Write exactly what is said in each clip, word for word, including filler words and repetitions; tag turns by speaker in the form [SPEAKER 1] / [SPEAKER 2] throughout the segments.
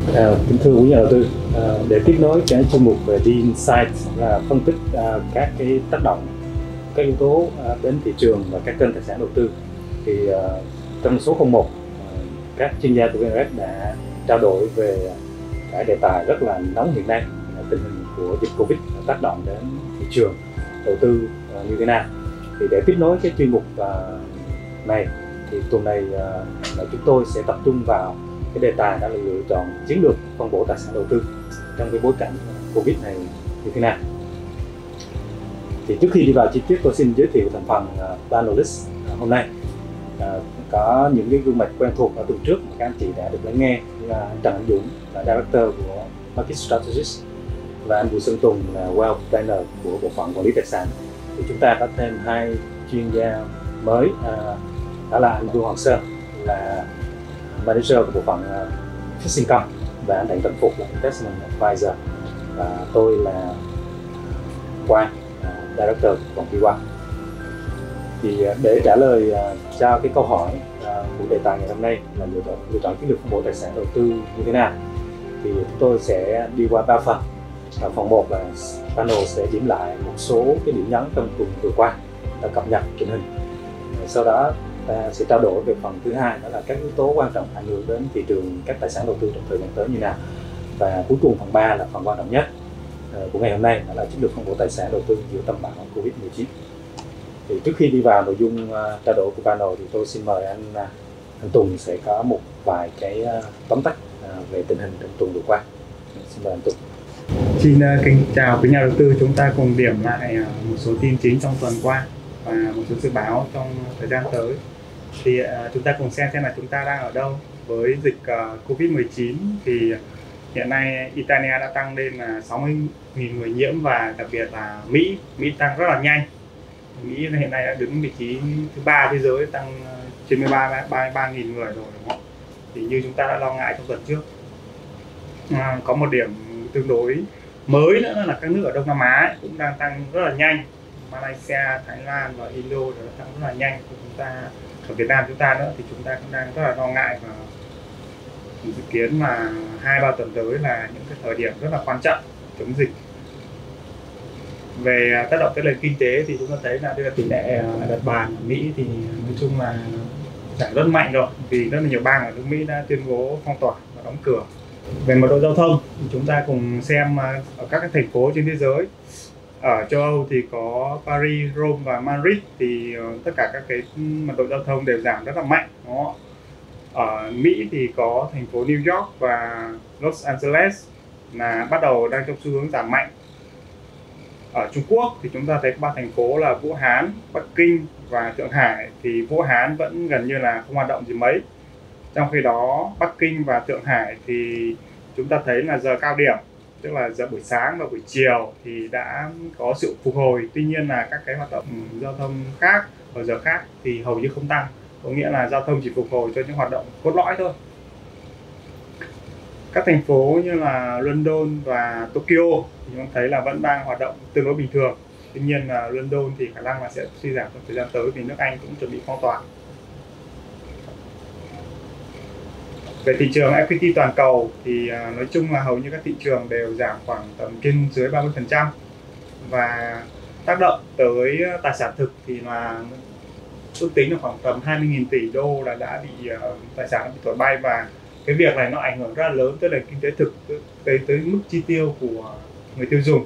[SPEAKER 1] À, kính thưa quý nhà đầu tư, à, để tiếp nối cái chuyên mục về The Insight là phân tích à, các cái tác động, các yếu tố à, đến thị trường và các kênh tài sản đầu tư, thì à, trong số không một, à, các chuyên gia của vê en ét đã trao đổi về cái đề tài rất là nóng hiện nay, là tình hình của dịch Covid tác động đến thị trường đầu tư à, như thế nào. Thì để tiếp nối cái chuyên mục à, này thì tuần này à, là chúng tôi sẽ tập trung vào cái đề tài đó là lựa chọn chiến lược phân bổ tài sản đầu tư trong cái bối cảnh Covid này như thế nào. Thì trước khi đi vào chi tiết, tôi xin giới thiệu thành phần uh, panelist uh, hôm nay. Uh, có những cái gương mặt quen thuộc ở tuần trước mà các anh chị đã được lắng nghe, như là Trần Anh Dũng là Director của Market Strategist và anh Bùi Xuân Tùng là Wealth Planner của bộ phận quản lý tài sản. Thì chúng ta có thêm hai chuyên gia mới, uh, đó là anh Vương Hoàng Sơn là Manager của bộ phận uh, Fixed Income và anh Đặng Tấn Phục là Investment Advisor, và tôi là Quang, uh, Director của phòng Quy Hoạch. Thì uh, để trả lời uh, cho cái câu hỏi uh, của đề tài ngày hôm nay là lựa chọn lựa chọn chiến lược phân bổ tài sản đầu tư như thế nào, thì chúng tôi sẽ đi qua ba phần. Và phần một là panel sẽ điểm lại một số cái điểm nhấn trong tuần vừa qua, đã cập nhật tình hình. Sau đó ta sẽ trao đổi về phần thứ hai, đó là các yếu tố quan trọng ảnh hưởng đến thị trường các tài sản đầu tư trong thời gian tới như nào. Và cuối cùng phần ba là phần quan trọng nhất uh, của ngày hôm nay, đó là chiến lược phân bổ tài sản đầu tư giữa tâm bão Covid mười chín. Thì trước khi đi vào nội dung uh, trao đổi của panel thì tôi xin mời anh uh, anh Tùng sẽ có một vài cái uh, tóm tắt uh, về tình hình trong tuần vừa qua. Xin mời anh Tùng.
[SPEAKER 2] Xin uh, kính chào quý nhà đầu tư. Chúng ta cùng điểm lại uh, một số tin chính trong tuần qua và một số dự báo trong thời gian tới. Thì uh, chúng ta cùng xem xem là chúng ta đang ở đâu với dịch uh, Covid mười chín. Thì hiện nay Italia đã tăng lên là sáu mươi nghìn người nhiễm, và đặc biệt là Mỹ Mỹ tăng rất là nhanh. Mỹ hiện nay đã đứng vị trí thứ ba thế giới, tăng trên mười ba ba mươi ba nghìn người rồi, đúng không? Thì như chúng ta đã lo ngại trong tuần trước. À, có một điểm tương đối mới nữa là các nước ở Đông Nam Á cũng đang tăng rất là nhanh. Malaysia, Thái Lan và Indo đã tăng rất là nhanh. Chúng ta ở Việt Nam chúng ta nữa thì chúng ta cũng đang rất là lo ngại, và dự kiến là hai ba tuần tới là những cái thời điểm rất là quan trọng chống dịch. Về tác động tới nền kinh tế thì chúng ta thấy là đây là tỷ lệ đặt bàn ở Mỹ thì nói chung là giảm rất mạnh rồi, vì rất là nhiều bang ở nước Mỹ đã tuyên bố phong tỏa và đóng cửa. Về mật độ giao thông thì chúng ta cùng xem ở các cái thành phố trên thế giới. Ở châu Âu thì có Paris, Rome và Madrid, thì tất cả các cái mật độ giao thông đều giảm rất là mạnh. Đó. Ở Mỹ thì có thành phố New York và Los Angeles là bắt đầu đang trong xu hướng giảm mạnh. Ở Trung Quốc thì chúng ta thấy có ba thành phố là Vũ Hán, Bắc Kinh và Thượng Hải, thì Vũ Hán vẫn gần như là không hoạt động gì mấy. Trong khi đó Bắc Kinh và Thượng Hải thì chúng ta thấy là giờ cao điểm, tức là giờ buổi sáng và buổi chiều thì đã có sự phục hồi. Tuy nhiên là các cái hoạt động giao thông khác ở giờ khác thì hầu như không tăng, có nghĩa là giao thông chỉ phục hồi cho những hoạt động cốt lõi thôi. Các thành phố như là London và Tokyo thì chúng ta thấy là vẫn đang hoạt động tương đối bình thường. Tuy nhiên là London thì khả năng là sẽ suy giảm trong thời gian tới vì nước Anh cũng chuẩn bị phong tỏa. Về thị trường equity toàn cầu thì nói chung là hầu như các thị trường đều giảm khoảng tầm trên dưới ba mươi phần trăm, và tác động tới tài sản thực thì là ước tính là khoảng tầm hai mươi nghìn tỷ đô là đã bị uh, tài sản bị thổi bay, và cái việc này nó ảnh hưởng rất là lớn tới nền kinh tế thực, tới tới mức chi tiêu của người tiêu dùng.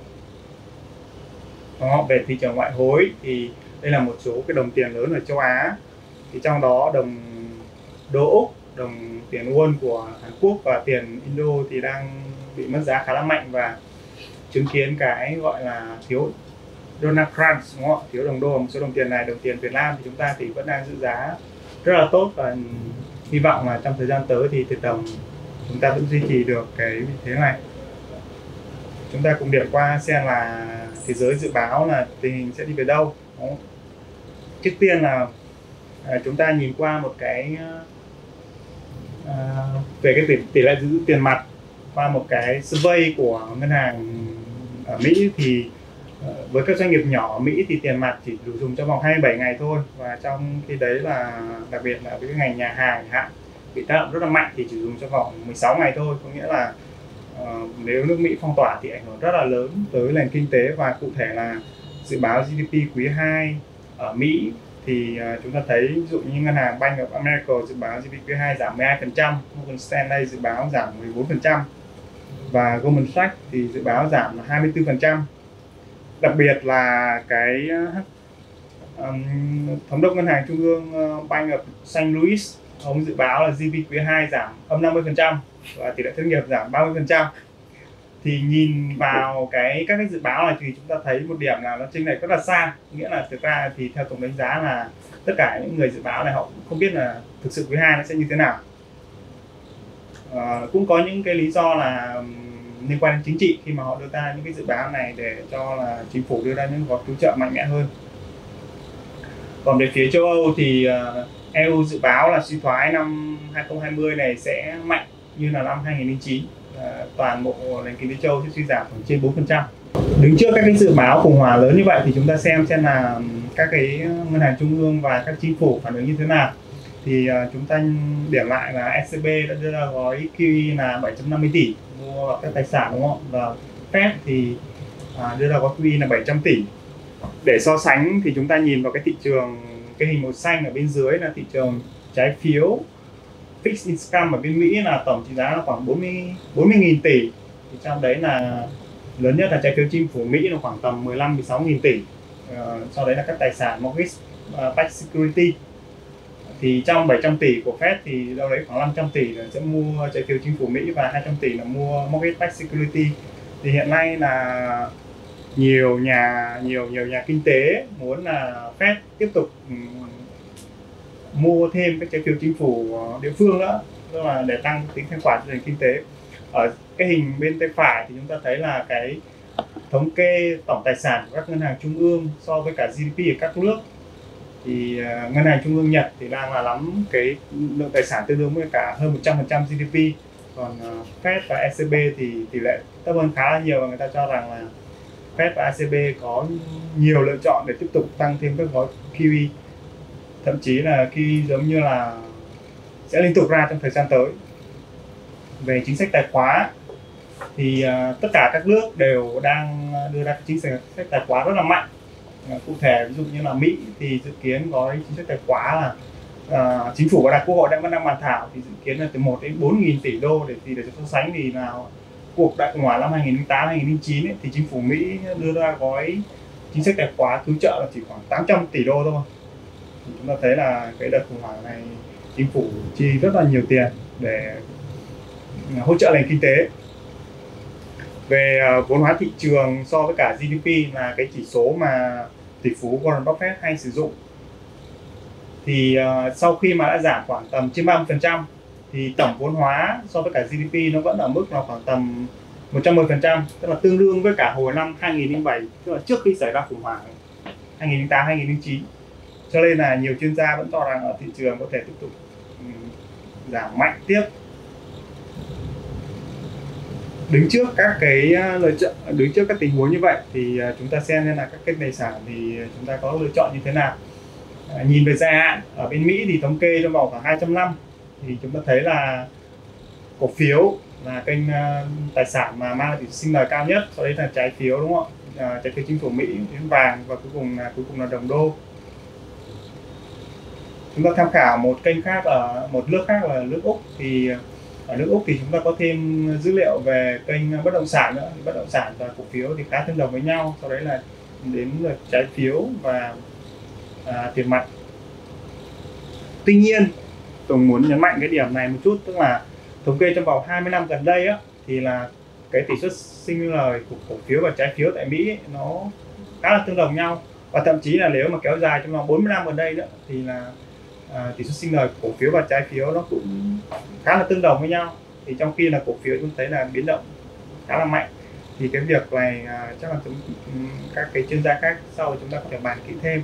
[SPEAKER 2] Đó, về thị trường ngoại hối thì đây là một số cái đồng tiền lớn ở châu Á, thì trong đó đồng đô Úc, đồng tiền won của Hàn Quốc và tiền Indo thì đang bị mất giá khá là mạnh, và chứng kiến cái gọi là thiếu Donald Crunch, đúng không? Thiếu đồng đô. Một số đồng tiền này, đồng tiền Việt Nam thì chúng ta thì vẫn đang giữ giá rất là tốt, và hy vọng là trong thời gian tới thì tiền đồng chúng ta vẫn duy trì được cái vị thế này. Chúng ta cùng điểm qua xem là thế giới dự báo là tình hình sẽ đi về đâu. Đó. Trước tiên là à, chúng ta nhìn qua một cái à, về cái tỷ, tỷ lệ giữ tiền mặt qua một cái survey của ngân hàng ở Mỹ, thì với các doanh nghiệp nhỏ ở Mỹ thì tiền mặt chỉ đủ dùng trong vòng hai mươi bảy ngày thôi, và trong khi đấy là đặc biệt là với cái ngành nhà hàng hạn bị tác động rất là mạnh thì chỉ dùng trong vòng mười sáu ngày thôi, có nghĩa là uh, nếu nước Mỹ phong tỏa thì ảnh hưởng rất là lớn tới nền kinh tế. Và cụ thể là dự báo giê đê pê quý hai ở Mỹ thì uh, chúng ta thấy ví dụ như ngân hàng Bank of America dự báo giê đê pê quý hai giảm mười hai phần trăm, Morgan Stanley dự báo giảm mười bốn phần trăm và Goldman Sachs thì dự báo giảm là hai mươi tư phần trăm. Đặc biệt là cái um, thống đốc ngân hàng trung ương uh, Bank of Saint Louis, ông dự báo là giê đê pê quý hai giảm âm năm mươi phần trăm và tỷ lệ thất nghiệp giảm ba mươi phần trăm. Thì nhìn vào cái các cái dự báo này thì chúng ta thấy một điểm là nó chênh lệch rất là xa, nghĩa là thực ra thì theo tổng đánh giá là tất cả những người dự báo này họ cũng không biết là thực sự quý hai nó sẽ như thế nào. À, cũng có những cái lý do là liên quan đến chính trị khi mà họ đưa ra những cái dự báo này để cho là chính phủ đưa ra những gói cứu trợ mạnh mẽ hơn. Còn về phía châu Âu thì uh, e u dự báo là suy thoái năm hai không hai không này sẽ mạnh như là năm hai nghìn không trăm lẻ chín. Uh, toàn bộ nền kinh tế châu Âu sẽ suy giảm khoảng trên bốn phần trăm. Đứng trước các cái dự báo khủng hoảng lớn như vậy thì chúng ta xem xem là các cái ngân hàng trung ương và các chính phủ phản ứng như thế nào. Thì uh, chúng ta điểm lại là e xê bê đã đưa ra gói quy i là bảy trăm năm mươi tỷ mua các tài sản, đúng không? Và Fed thì uh, đưa ra gói quy i là bảy trăm tỷ. Để so sánh thì chúng ta nhìn vào cái thị trường, cái hình màu xanh ở bên dưới là thị trường trái phiếu fixed income ở bên Mỹ, là tổng trị giá là khoảng bốn mươi nghìn tỷ. Thì trong đấy là lớn nhất là trái phiếu chính phủ Mỹ là khoảng tầm mười lăm mười sáu nghìn tỷ. Uh, sau đấy là các tài sản mortgage uh, backed security. Thì trong bảy trăm tỷ của Fed thì đâu đấy khoảng năm trăm tỷ là sẽ mua trái phiếu chính phủ Mỹ và hai trăm tỷ là mua mortgage backed security. Thì hiện nay là nhiều nhà nhiều nhiều nhà kinh tế muốn là Fed tiếp tục um, mua thêm các trái phiếu chính phủ địa phương nữa, tức là để tăng tính thanh khoản cho nền kinh tế. Ở cái hình bên tay phải thì chúng ta thấy là cái thống kê tổng tài sản của các ngân hàng trung ương so với cả giê đê pê ở các nước. Thì uh, ngân hàng trung ương Nhật thì đang là nắm cái lượng tài sản tương đương với cả hơn một trăm phần trăm giê đê pê, còn uh, Fed và e xê bê thì tỷ lệ thấp hơn khá là nhiều, và người ta cho rằng là Fed và e xê bê có nhiều lựa chọn để tiếp tục tăng thêm các gói quy i, thậm chí là quy i giống như là sẽ liên tục ra trong thời gian tới. Về chính sách tài khóa thì uh, tất cả các nước đều đang đưa ra chính sách tài khóa rất là mạnh. Uh, cụ thể ví dụ như là Mỹ thì dự kiến gói chính sách tài khóa là uh, chính phủ và đại quốc hội đang vẫn đang bàn thảo, thì dự kiến là từ một đến bốn nghìn tỷ đô. Để thì để so sánh thì nào cuộc đại khủng hoảng năm hai nghìn không trăm lẻ tám hai nghìn không trăm lẻ chín ấy, thì chính phủ Mỹ đưa ra gói chính sách tài khóa cứu trợ là chỉ khoảng tám trăm tỷ đô thôi. Thì chúng ta thấy là cái đợt khủng hoảng này chính phủ chi rất là nhiều tiền để hỗ trợ nền kinh tế. Về uh, vốn hóa thị trường so với cả giê đê pê là cái chỉ số mà tỷ phú Warren Buffett hay sử dụng. Thì uh, sau khi mà đã giảm khoảng tầm trên ba mươi phần trăm thì tổng vốn hóa so với cả giê đê pê nó vẫn ở mức là khoảng tầm một trăm mười phần trăm, tức là tương đương với cả hồi năm hai nghìn không trăm lẻ bảy, tức là trước khi xảy ra khủng hoảng hai nghìn không trăm lẻ tám hai nghìn không trăm lẻ chín. Cho nên là nhiều chuyên gia vẫn cho rằng ở thị trường có thể tiếp tục um, giảm mạnh tiếp. Đứng trước các cái lựa chọn, đứng trước các tình huống như vậy thì chúng ta xem xem là các kênh tài sản thì chúng ta có lựa chọn như thế nào. À, nhìn về dài hạn ở bên Mỹ thì thống kê trong vòng khoảng hai trăm năm thì chúng ta thấy là cổ phiếu là kênh uh, tài sản mà mang lại tỷ suất sinh lời cao nhất, sau đấy là trái phiếu, đúng không ạ? À, trái phiếu chính phủ Mỹ, đến vàng và cuối cùng là cuối cùng là đồng đô. Chúng ta tham khảo một kênh khác ở một nước khác là nước Úc. Thì ở nước Úc thì chúng ta có thêm dữ liệu về kênh bất động sản nữa. Bất động sản và cổ phiếu thì khá tương đồng với nhau, sau đấy là đến lượt trái phiếu và à, tiền mặt. Tuy nhiên tôi muốn nhấn mạnh cái điểm này một chút, tức là thống kê trong vòng hai mươi năm gần đây á, thì là cái tỷ suất sinh lời của cổ phiếu và trái phiếu tại Mỹ ấy, nó khá là tương đồng nhau, và thậm chí là nếu mà kéo dài trong vòng bốn mươi năm gần đây nữa thì là à, tỷ suất sinh lời cổ phiếu và trái phiếu nó cũng khá là tương đồng với nhau. Thì trong khi là cổ phiếu chúng thấy là biến động khá là mạnh, thì cái việc này à, chắc là chúng, các cái chuyên gia khác sau chúng ta có thể bàn kỹ thêm.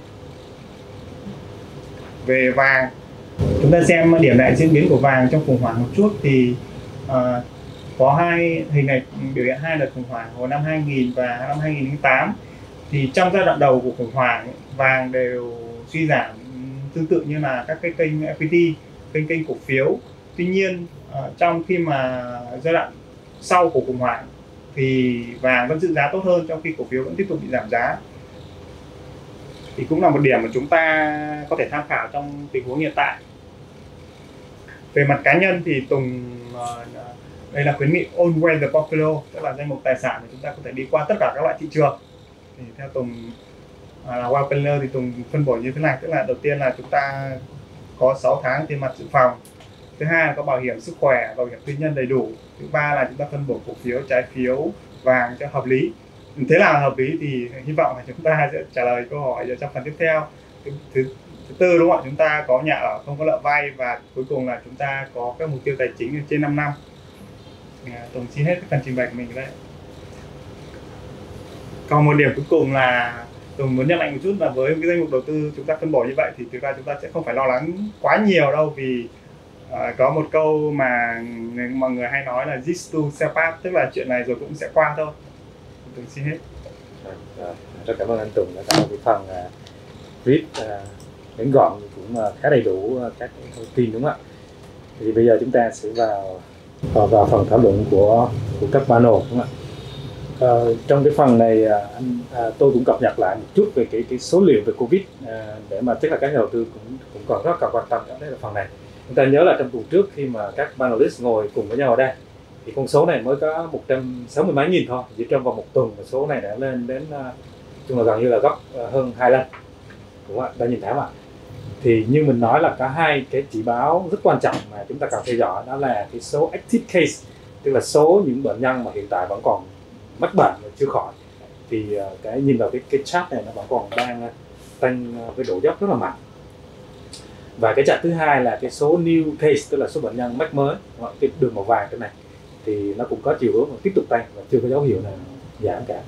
[SPEAKER 2] Về vàng, chúng ta xem điểm lại diễn biến của vàng trong khủng hoảng một chút. Thì uh, có hai hình này biểu hiện hai đợt khủng hoảng hồi năm hai nghìn và năm hai nghìn không trăm lẻ tám. Thì trong giai đoạn đầu của khủng hoảng, vàng đều suy giảm tương tự như là các cái kênh equity, kênh kênh cổ phiếu. Tuy nhiên uh, trong khi mà giai đoạn sau của khủng hoảng thì vàng vẫn giữ giá tốt hơn, trong khi cổ phiếu vẫn tiếp tục bị giảm giá. Thì cũng là một điểm mà chúng ta có thể tham khảo trong tình huống hiện tại. Về mặt cá nhân thì Tùng uh, đây là khuyến nghị own well the portfolio, tức là danh mục tài sản thì chúng ta có thể đi qua tất cả các loại thị trường. Thì theo Tùng uh, là Wealth Planner thì Tùng phân bổ như thế này, tức là đầu tiên là chúng ta có sáu tháng tiền mặt dự phòng, thứ hai là có bảo hiểm sức khỏe, bảo hiểm tư nhân đầy đủ, thứ ba là chúng ta phân bổ cổ phiếu, trái phiếu, vàng cho hợp lý. Thế là hợp lý thì hy vọng là chúng ta sẽ trả lời câu hỏi trong phần tiếp theo. Thứ, thứ, thứ tư đúng không ạ, chúng ta có nhà ở không có nợ vay, và cuối cùng là chúng ta có các mục tiêu tài chính trên năm năm. À, Tùng xin hết phần trình bày của mình đây. Còn một điểm cuối cùng là Tùng muốn nhắc lại một chút là với cái danh mục đầu tư chúng ta phân bổ như vậy thì thực ra chúng ta sẽ không phải lo lắng quá nhiều đâu, vì uh, có một câu mà mọi người hay nói là this too shall pass, tức là chuyện này rồi cũng sẽ qua thôi. Tùng xin hết.
[SPEAKER 1] Rồi, rồi. Rất cảm ơn anh Tùng đã có cái phần uh, viết uh, ngắn gọn cũng uh, khá đầy đủ uh, các thông tin, đúng không ạ? Thì bây giờ chúng ta sẽ vào vào, vào phần thảo luận của của các panel, đúng không ạ? Uh, trong cái phần này uh, anh uh, tôi cũng cập nhật lại một chút về cái cái số liệu về Covid uh, để mà chắc là các nhà đầu tư cũng cũng còn rất là quan tâm đó. Đấy là phần này. Chúng ta nhớ là trong tuần trước khi mà các panelist ngồi cùng với nhau ở đây thì con số này mới có một trăm sáu mươi mấy nghìn thôi, chỉ trong vòng một tuần mà số này đã lên đến uh, chung là gần như là gấp uh, hơn hai lần, đúng không ạ? Đã nhìn thấy mà. Thì như mình nói là có hai cái chỉ báo rất quan trọng mà chúng ta cần theo dõi, đó là cái số active case, tức là số những bệnh nhân mà hiện tại vẫn còn mắc bệnh và chưa khỏi. Thì uh, cái nhìn vào cái cái chart này nó vẫn còn đang uh, tăng uh, với độ dốc rất là mạnh. Và cái chart thứ hai là cái số new case, tức là số bệnh nhân mắc mới, cái đường màu vàng cái này thì nó cũng có chiều hướng tiếp tục tăng và chưa có dấu hiệu nào giảm cả.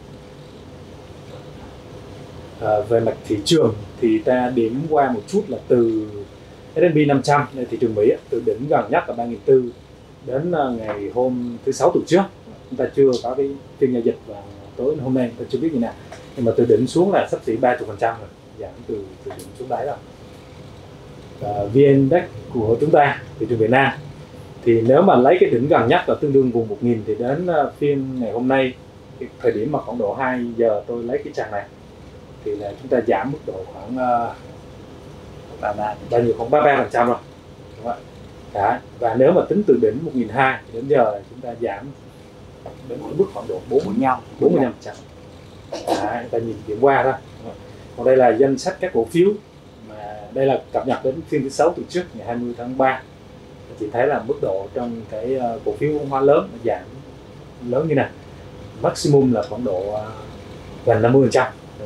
[SPEAKER 1] À, về mặt thị trường thì ta điểm qua một chút là từ ét and pê năm trăm, thị trường Mỹ, từ đỉnh gần nhất là ba nghìn bốn trăm đến ngày hôm thứ sáu tuần trước, chúng ta chưa có cái phiên giao dịch và tối hôm nay ta chưa biết như nào, nhưng mà từ đỉnh xuống là sắp xỉ ba mươi phần trăm rồi, giảm từ từ đỉnh xuống đáy rồi. Và vê en Index của chúng ta, thị trường Việt Nam, thì nếu mà lấy cái đỉnh gần nhất là tương đương vùng một nghìn thì đến phiên ngày hôm nay, cái thời điểm mà khoảng độ hai giờ tôi lấy cái trang này thì là chúng ta giảm mức độ khoảng uh, bao nhiêu, khoảng ba mươi ba phần trăm rồi, đúng không ạ? Đó. Và nếu mà tính từ đỉnh một nghìn hai trăm thì đến giờ là chúng ta giảm đến mức khoảng độ bốn mươi lăm phần trăm. Chúng ta nhìn điểm qua thôi. Còn đây là danh sách các cổ phiếu mà đây là cập nhật đến phiên thứ sáu tuần trước ngày hai mươi tháng ba. Chị thấy là mức độ trong cái uh, cổ phiếu hóa lớn nó giảm lớn như này, maximum là khoảng độ uh, gần năm mươi phần trăm.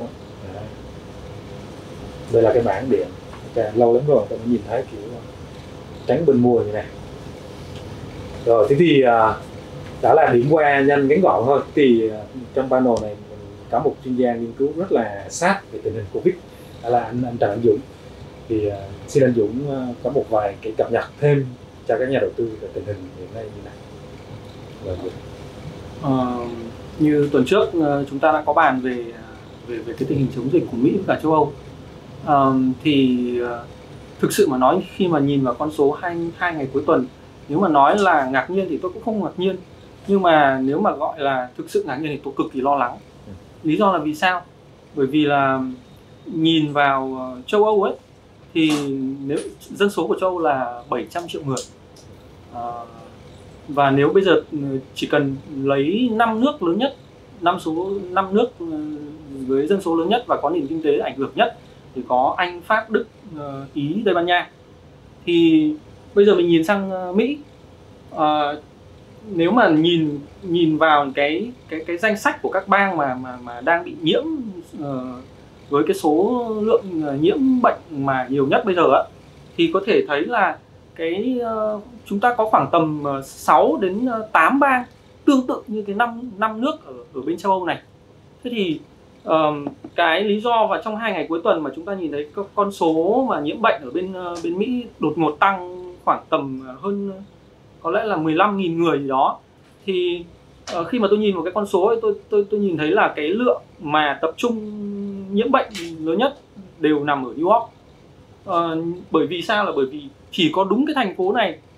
[SPEAKER 1] Đây là cái bảng điện, okay, lâu lắm rồi tôi mới nhìn thấy kiểu tránh bên mua như này. Rồi thế thì uh, đã là điểm qua nhanh ngắn gọn thôi. Thì uh, trong panel này mình có một chuyên gia nghiên cứu rất là sát về tình hình Covid, đó là anh, anh Trần Anh Dũng. Thì uh, xin anh Dũng uh, có một vài cái cập nhật thêm cho các nhà đầu tư về tình hình hiện nay như này. Rồi,
[SPEAKER 3] uh, như tuần trước uh, chúng ta đã có bàn về về về cái tình hình chống dịch của Mỹ và cả châu Âu. Uh, thì uh, thực sự mà nói, khi mà nhìn vào con số hai, hai ngày cuối tuần, nếu mà nói là ngạc nhiên thì tôi cũng không ngạc nhiên, nhưng mà nếu mà gọi là thực sự ngạc nhiên thì tôi cực kỳ lo lắng. Lý do là vì sao? Bởi vì là nhìn vào châu Âu ấy, thì nếu dân số của châu Âu là bảy trăm triệu người, uh, và nếu bây giờ chỉ cần lấy năm nước lớn nhất, năm số năm nước với dân số lớn nhất và có nền kinh tế ảnh hưởng nhất thì có Anh, Pháp, Đức, Ý, Tây Ban Nha. Thì bây giờ mình nhìn sang Mỹ, uh, nếu mà nhìn nhìn vào cái cái cái danh sách của các bang mà mà mà đang bị nhiễm uh, với cái số lượng nhiễm bệnh mà nhiều nhất bây giờ á, thì có thể thấy là cái uh, chúng ta có khoảng tầm sáu đến tám bang tương tự như cái năm năm nước ở ở bên châu Âu này. Thế thì Um, cái lý do và trong hai ngày cuối tuần mà chúng ta nhìn thấy con số mà nhiễm bệnh ở bên uh, bên Mỹ đột ngột tăng khoảng tầm hơn, có lẽ là mười lăm nghìn người gì đó, thì uh, khi mà tôi nhìn vào cái con số ấy, tôi tôi tôi nhìn thấy là cái lượng mà tập trung nhiễm bệnh lớn nhất đều nằm ở New York. Uh, bởi vì sao? Là bởi vì chỉ có đúng cái thành phố này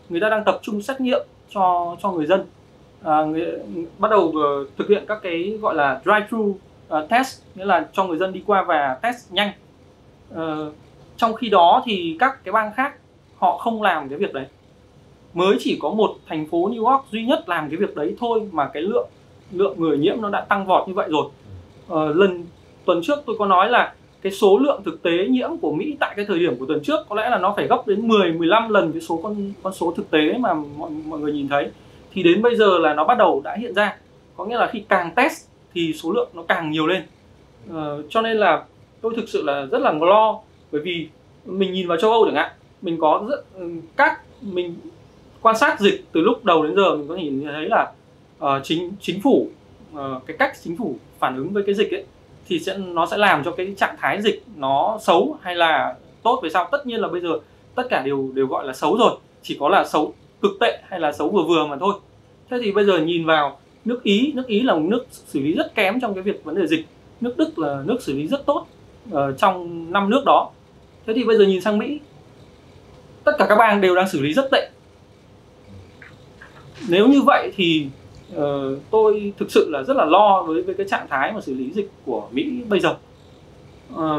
[SPEAKER 3] người ta đang tập trung xét nghiệm cho cho người dân, à, người, bắt đầu uh, thực hiện các cái gọi là drive-thru uh, test, nghĩa là cho người dân đi qua và test nhanh. Uh, trong khi đó thì các cái bang khác họ không làm cái việc đấy, mới chỉ có một thành phố New York duy nhất làm cái việc đấy thôi mà cái lượng lượng người nhiễm nó đã tăng vọt như vậy rồi. Uh, lần tuần trước tôi có nói là cái số lượng thực tế nhiễm của Mỹ tại cái thời điểm của tuần trước có lẽ là nó phải gấp đến mười mười lăm lần cái số con con số thực tế mà mọi mọi người nhìn thấy. Thì đến bây giờ là nó bắt đầu đã hiện ra, có nghĩa là khi càng test thì số lượng nó càng nhiều lên. Ờ, cho nên là tôi thực sự là rất là lo, bởi vì mình nhìn vào châu Âu chẳng hạn, mình có rất các mình quan sát dịch từ lúc đầu đến giờ, mình có nhìn thấy là uh, chính chính phủ uh, cái cách chính phủ phản ứng với cái dịch ấy thì sẽ nó sẽ làm cho cái trạng thái dịch nó xấu hay là tốt về sau. Tất nhiên là bây giờ tất cả đều đều gọi là xấu rồi, chỉ có là xấu cực tệ hay là xấu vừa vừa mà thôi. Thế thì bây giờ nhìn vào nước Ý, nước Ý là một nước xử lý rất kém trong cái việc vấn đề dịch, nước Đức là nước xử lý rất tốt uh, trong năm nước đó. Thế thì bây giờ nhìn sang Mỹ, tất cả các bang đều đang xử lý rất tệ. Nếu như vậy thì uh, tôi thực sự là rất là lo với, với cái trạng thái mà xử lý dịch của Mỹ bây giờ. Uh,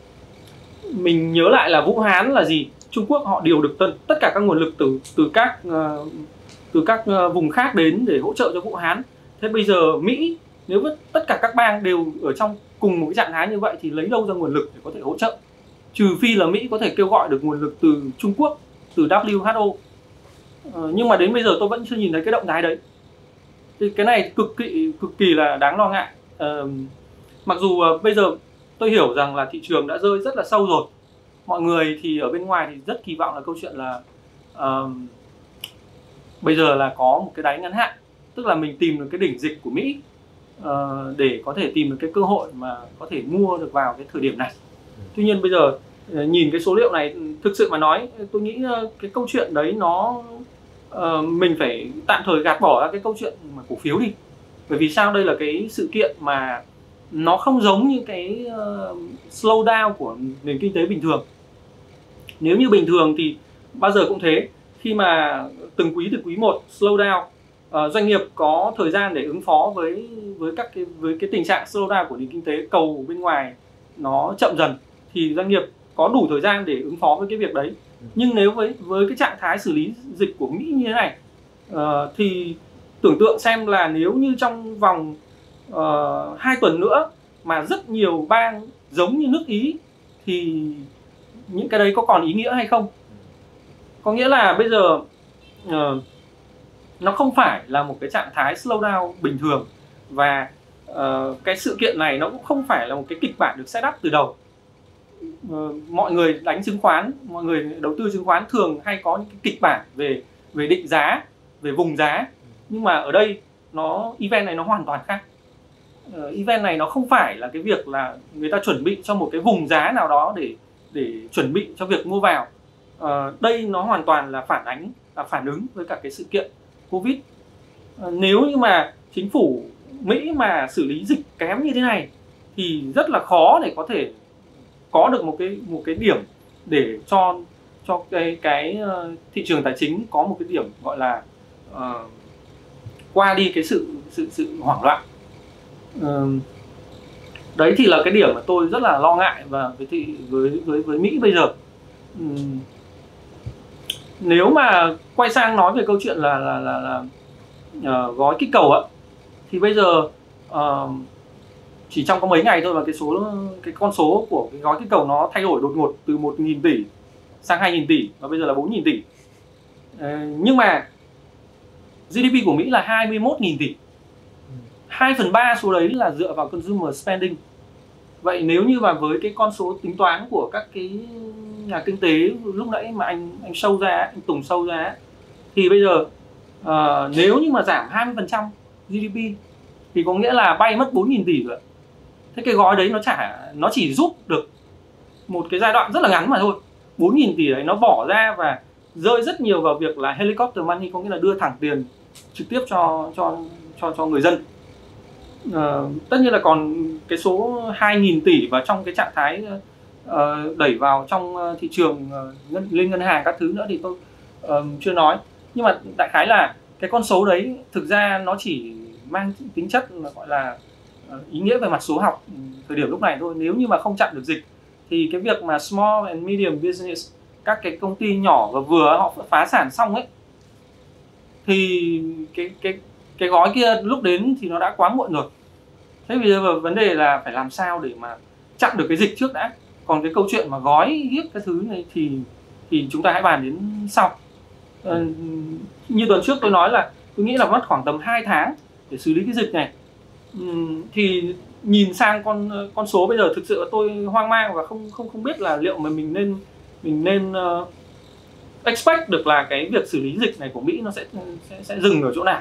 [SPEAKER 3] mình nhớ lại là Vũ Hán là gì? Trung Quốc họ điều được tân, tất cả các nguồn lực từ từ các uh, từ các uh, vùng khác đến để hỗ trợ cho Vũ Hán. Thế bây giờ Mỹ, nếu tất cả các bang đều ở trong cùng một cái trạng thái như vậy thì lấy đâu ra nguồn lực để có thể hỗ trợ? Trừ phi là Mỹ có thể kêu gọi được nguồn lực từ Trung Quốc, từ W H O. Ờ, nhưng mà đến bây giờ tôi vẫn chưa nhìn thấy cái động thái đấy. Thì cái này cực kỳ cực kỳ là đáng lo ngại. Ờ, mặc dù uh, bây giờ tôi hiểu rằng là thị trường đã rơi rất là sâu rồi. Mọi người thì ở bên ngoài thì rất kỳ vọng là câu chuyện là uh, bây giờ là có một cái đáy ngắn hạn, tức là mình tìm được cái đỉnh dịch của Mỹ uh, để có thể tìm được cái cơ hội mà có thể mua được vào cái thời điểm này. Tuy nhiên bây giờ uh, nhìn cái số liệu này, thực sự mà nói, tôi nghĩ uh, cái câu chuyện đấy nó uh, mình phải tạm thời gạt bỏ ra cái câu chuyện mà cổ phiếu đi. Bởi vì sao? Đây là cái sự kiện mà nó không giống như cái uh, slowdown của nền kinh tế bình thường. Nếu như bình thường thì bao giờ cũng thế, khi mà từng quý từ quý một slowdown, uh, doanh nghiệp có thời gian để ứng phó với với các cái với cái tình trạng slowdown của nền kinh tế, cầu bên ngoài nó chậm dần thì doanh nghiệp có đủ thời gian để ứng phó với cái việc đấy. Nhưng nếu với với cái trạng thái xử lý dịch của Mỹ như thế này, uh, thì tưởng tượng xem là nếu như trong vòng uh, hai tuần nữa mà rất nhiều bang giống như nước Ý thì những cái đấy có còn ý nghĩa hay không? Có nghĩa là bây giờ uh, nó không phải là một cái trạng thái slowdown bình thường, và uh, cái sự kiện này nó cũng không phải là một cái kịch bản được set up từ đầu. Uh, mọi người đánh chứng khoán, mọi người đầu tư chứng khoán thường hay có những cái kịch bản về về định giá, về vùng giá, nhưng mà ở đây nó event này nó hoàn toàn khác. Uh, event này nó không phải là cái việc là người ta chuẩn bị cho một cái vùng giá nào đó để để chuẩn bị cho việc mua vào. Uh, đây nó hoàn toàn là phản ánh, là phản ứng với cả cái sự kiện Covid. Uh, nếu như mà chính phủ Mỹ mà xử lý dịch kém như thế này thì rất là khó để có thể có được một cái một cái điểm để cho cho cái cái uh, thị trường tài chính có một cái điểm gọi là uh, qua đi cái sự sự sự hoảng loạn. Uh, đấy thì là cái điểm mà tôi rất là lo ngại và với thị với với với Mỹ bây giờ. Um, nếu mà quay sang nói về câu chuyện là là là, là uh, gói kích cầu ạ, thì bây giờ uh, chỉ trong có mấy ngày thôi mà cái số cái con số của cái gói kích cầu nó thay đổi đột ngột từ một nghìn tỷ sang hai nghìn tỷ và bây giờ là bốn nghìn tỷ. Uh, nhưng mà giê đê pê của Mỹ là hai mươi mốt nghìn tỷ. hai phần ba số đấy là dựa vào consumer spending. Vậy nếu như mà với cái con số tính toán của các cái nhà kinh tế lúc nãy mà anh anh show ra, anh Tùng show ra, thì bây giờ uh, nếu như mà giảm hai mươi phần trăm giê đê pê thì có nghĩa là bay mất bốn nghìn tỷ rồi. Thế cái gói đấy nó chả nó chỉ giúp được một cái giai đoạn rất là ngắn mà thôi. bốn nghìn tỷ đấy nó bỏ ra và rơi rất nhiều vào việc là helicopter money, có nghĩa là đưa thẳng tiền trực tiếp cho cho cho cho người dân. Uh, tất nhiên là còn cái số hai nghìn tỷ và trong cái trạng thái uh, đẩy vào trong thị trường uh, ngân, lên ngân hàng các thứ nữa thì tôi uh, chưa nói. Nhưng mà đại khái là cái con số đấy thực ra nó chỉ mang tính chất là gọi là ý nghĩa về mặt số học thời điểm lúc này thôi. Nếu như mà không chặn được dịch thì cái việc mà small and medium business, các cái công ty nhỏ và vừa họ phá sản xong ấy, thì cái cái cái gói kia lúc đến thì nó đã quá muộn rồi. Thế bây giờ vấn đề là phải làm sao để mà chặn được cái dịch trước đã. Còn cái câu chuyện mà gói ghép cái thứ này thì thì chúng ta hãy bàn đến sau. Ờ, như tuần trước tôi nói là tôi nghĩ là mất khoảng tầm hai tháng để xử lý cái dịch này. Uhm, thì nhìn sang con con số bây giờ thực sự là tôi hoang mang và không không không biết là liệu mà mình nên mình nên uh, expect được là cái việc xử lý dịch này của Mỹ nó sẽ sẽ, sẽ dừng ở chỗ nào.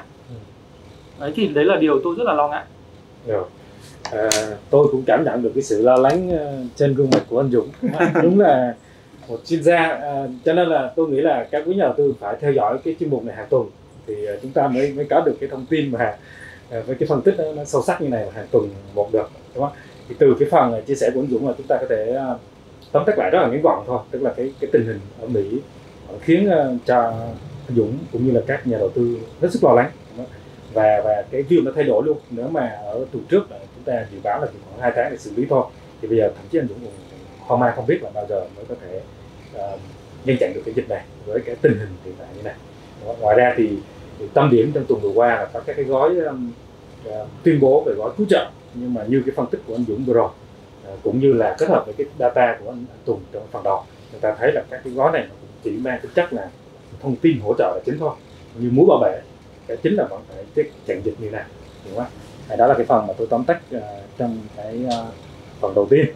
[SPEAKER 3] Đấy thì đấy là điều tôi rất là lo ngại.
[SPEAKER 1] Rồi. À, tôi cũng cảm nhận được cái sự lo lắng uh, trên gương mặt của anh Dũng. Đúng là một chuyên gia, uh, cho nên là tôi nghĩ là các quý nhà đầu tư phải theo dõi cái chuyên mục này hàng tuần thì uh, chúng ta mới mới có được cái thông tin mà uh, với cái phân tích nó, nó sâu sắc như này hàng tuần một được, đúng không? Thì từ cái phần uh, chia sẻ của anh Dũng là chúng ta có thể uh, tóm tắt lại rất là ngắn gọn thôi, tức là cái cái tình hình ở Mỹ khiến uh, cho anh Dũng cũng như là các nhà đầu tư hết sức lo lắng, và và cái view nó thay đổi luôn. Nếu mà ở tuần trước là chúng ta dự báo là chỉ khoảng hai tháng để xử lý thôi, thì bây giờ thậm chí anh Dũng cũng hoang mang không biết là bao giờ mới có thể uh, ngăn chặn được cái dịch này với cái tình hình hiện tại như này. Ngoài ra thì, thì tâm điểm trong tuần vừa qua là có các cái gói um, uh, tuyên bố về gói cứu trợ, nhưng mà như cái phân tích của anh Dũng vừa rồi uh, cũng như là kết hợp với cái data của anh, anh Tùng trong phần đầu, người ta thấy là các cái gói này nó cũng chỉ mang tính chất là thông tin hỗ trợ là chính thôi, như muối bảo vệ. Cái chính là vẫn phải cái chặn dịch như này, đúng không? À, đó là cái phần mà tôi tóm tắt uh, trong cái uh, phần đầu tiên.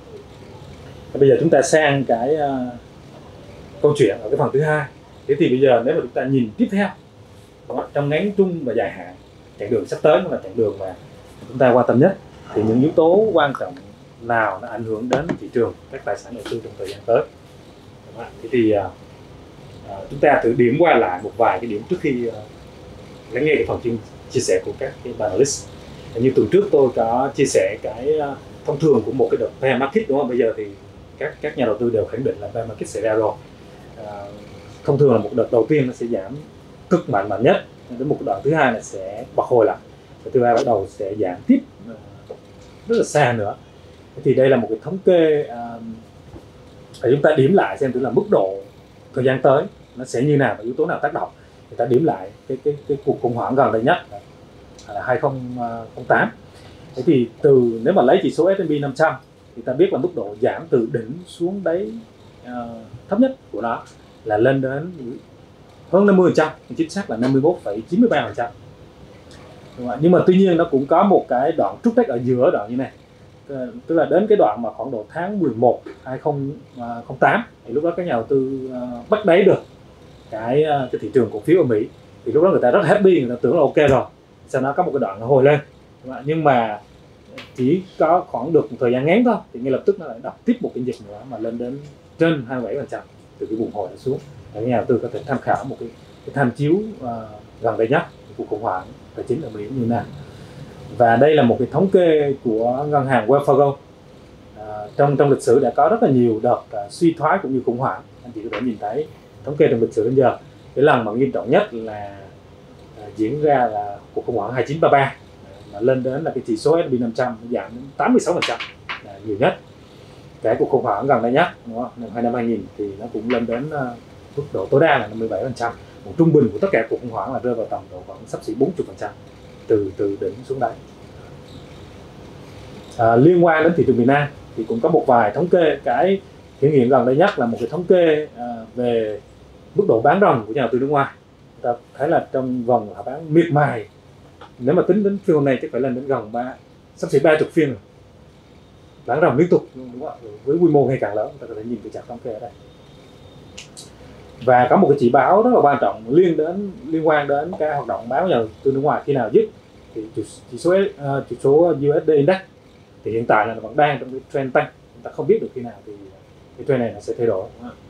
[SPEAKER 1] Và bây giờ chúng ta sang cái uh, câu chuyện ở cái phần thứ hai. Thế thì bây giờ nếu mà chúng ta nhìn tiếp theo, đúng không? Trong ngắn, trung và dài hạn, chặng đường sắp tới cũng là chặng đường mà chúng ta quan tâm nhất, thì những yếu tố quan trọng nào nó ảnh hưởng đến thị trường các tài sản đầu tư trong thời gian tới. Thế thì uh, uh, chúng ta thử điểm qua lại một vài cái điểm trước khi uh, lắng nghe cái phần chia sẻ của các cái panelist. Như tuần trước tôi có chia sẻ cái uh, thông thường của một cái đợt bear market, đúng không? Bây giờ thì các các nhà đầu tư đều khẳng định là bear market xảy ra rồi. Uh, thông thường là một đợt đầu tiên nó sẽ giảm cực mạnh mạnh nhất, đến một đoạn thứ hai là sẽ bật hồi lại, và thứ ba bắt đầu sẽ giảm tiếp uh, rất là xa nữa. Thì đây là một cái thống kê uh, để chúng ta điểm lại xem thử là mức độ thời gian tới nó sẽ như nào và yếu tố nào tác động. Người ta điểm lại cái cái cái cuộc khủng hoảng gần đây nhất là hai không không tám. Thế thì từ nếu mà lấy chỉ số ét and pê năm trăm thì ta biết là mức độ giảm từ đỉnh xuống đáy uh, thấp nhất của nó là lên đến hơn năm mươi phần trăm, chính xác là năm mươi mốt phẩy chín mươi ba phần trăm. Nhưng mà tuy nhiên nó cũng có một cái đoạn trúc tách ở giữa đoạn như này, tức là đến cái đoạn mà khoảng độ tháng mười một hai không không tám thì lúc đó các nhà đầu tư uh, bắt đáy được cái cái thị trường cổ phiếu ở Mỹ, thì lúc đó người ta rất happy, người ta tưởng là ok rồi, sau đó có một cái đoạn nó hồi lên, nhưng mà chỉ có khoảng được một thời gian ngắn thôi thì ngay lập tức nó lại đập tiếp một cái nhịp nữa mà lên đến trên hai mươi bảy phần trăm từ cái vùng hồi nó xuống. Các nhà đầu tư có thể tham khảo một cái, cái tham chiếu uh, gần đây nhất cuộc khủng hoảng tài chính ở Mỹ như thế nào. Và đây là một cái thống kê của ngân hàng Wells Fargo. Uh, trong trong lịch sử đã có rất là nhiều đợt uh, suy thoái cũng như khủng hoảng, anh chị có thể nhìn thấy thống kê trong lịch sử đến giờ. Cái lần mà nghiêm trọng nhất là uh, diễn ra là cuộc khủng hoảng hai chín ba ba, uh, mà lên đến là cái chỉ số ét and pê năm trăm giảm đến tám mươi sáu phần trăm là nhiều nhất. Cái cuộc khủng hoảng gần đây nhất, đúng không? Năm năm hai nghìn thì nó cũng lên đến uh, mức độ tối đa là năm mươi bảy phần trăm. Một trung bình của tất cả cuộc khủng hoảng là rơi vào tầm độ khoảng xấp xỉ bốn mươi phần trăm từ từ đỉnh xuống đáy. À, liên quan đến thị trường Việt Nam thì cũng có một vài thống kê. Cái hiện hiện gần đây nhất là một cái thống kê à, về mức độ bán ròng của nhà đầu tư nước ngoài. Ta thấy là trong vòng họ bán miệt mài, nếu mà tính đến phiên hôm nay chắc phải lên đến gần ba sắp xỉ ba chục phiên rồi, bán ròng liên tục, đúng không? Với quy mô ngày càng lớn, ta có thể nhìn cái chart thống kê ở đây. Và có một cái chỉ báo rất là quan trọng liên đến liên quan đến cái hoạt động bán nhà đầu tư nước ngoài khi nào dứt, thì chỉ số uh, chỉ số u ét đê Index thì hiện tại là vẫn đang trong cái trend tăng, chúng ta không biết được khi nào thì cái trend này nó sẽ thay đổi.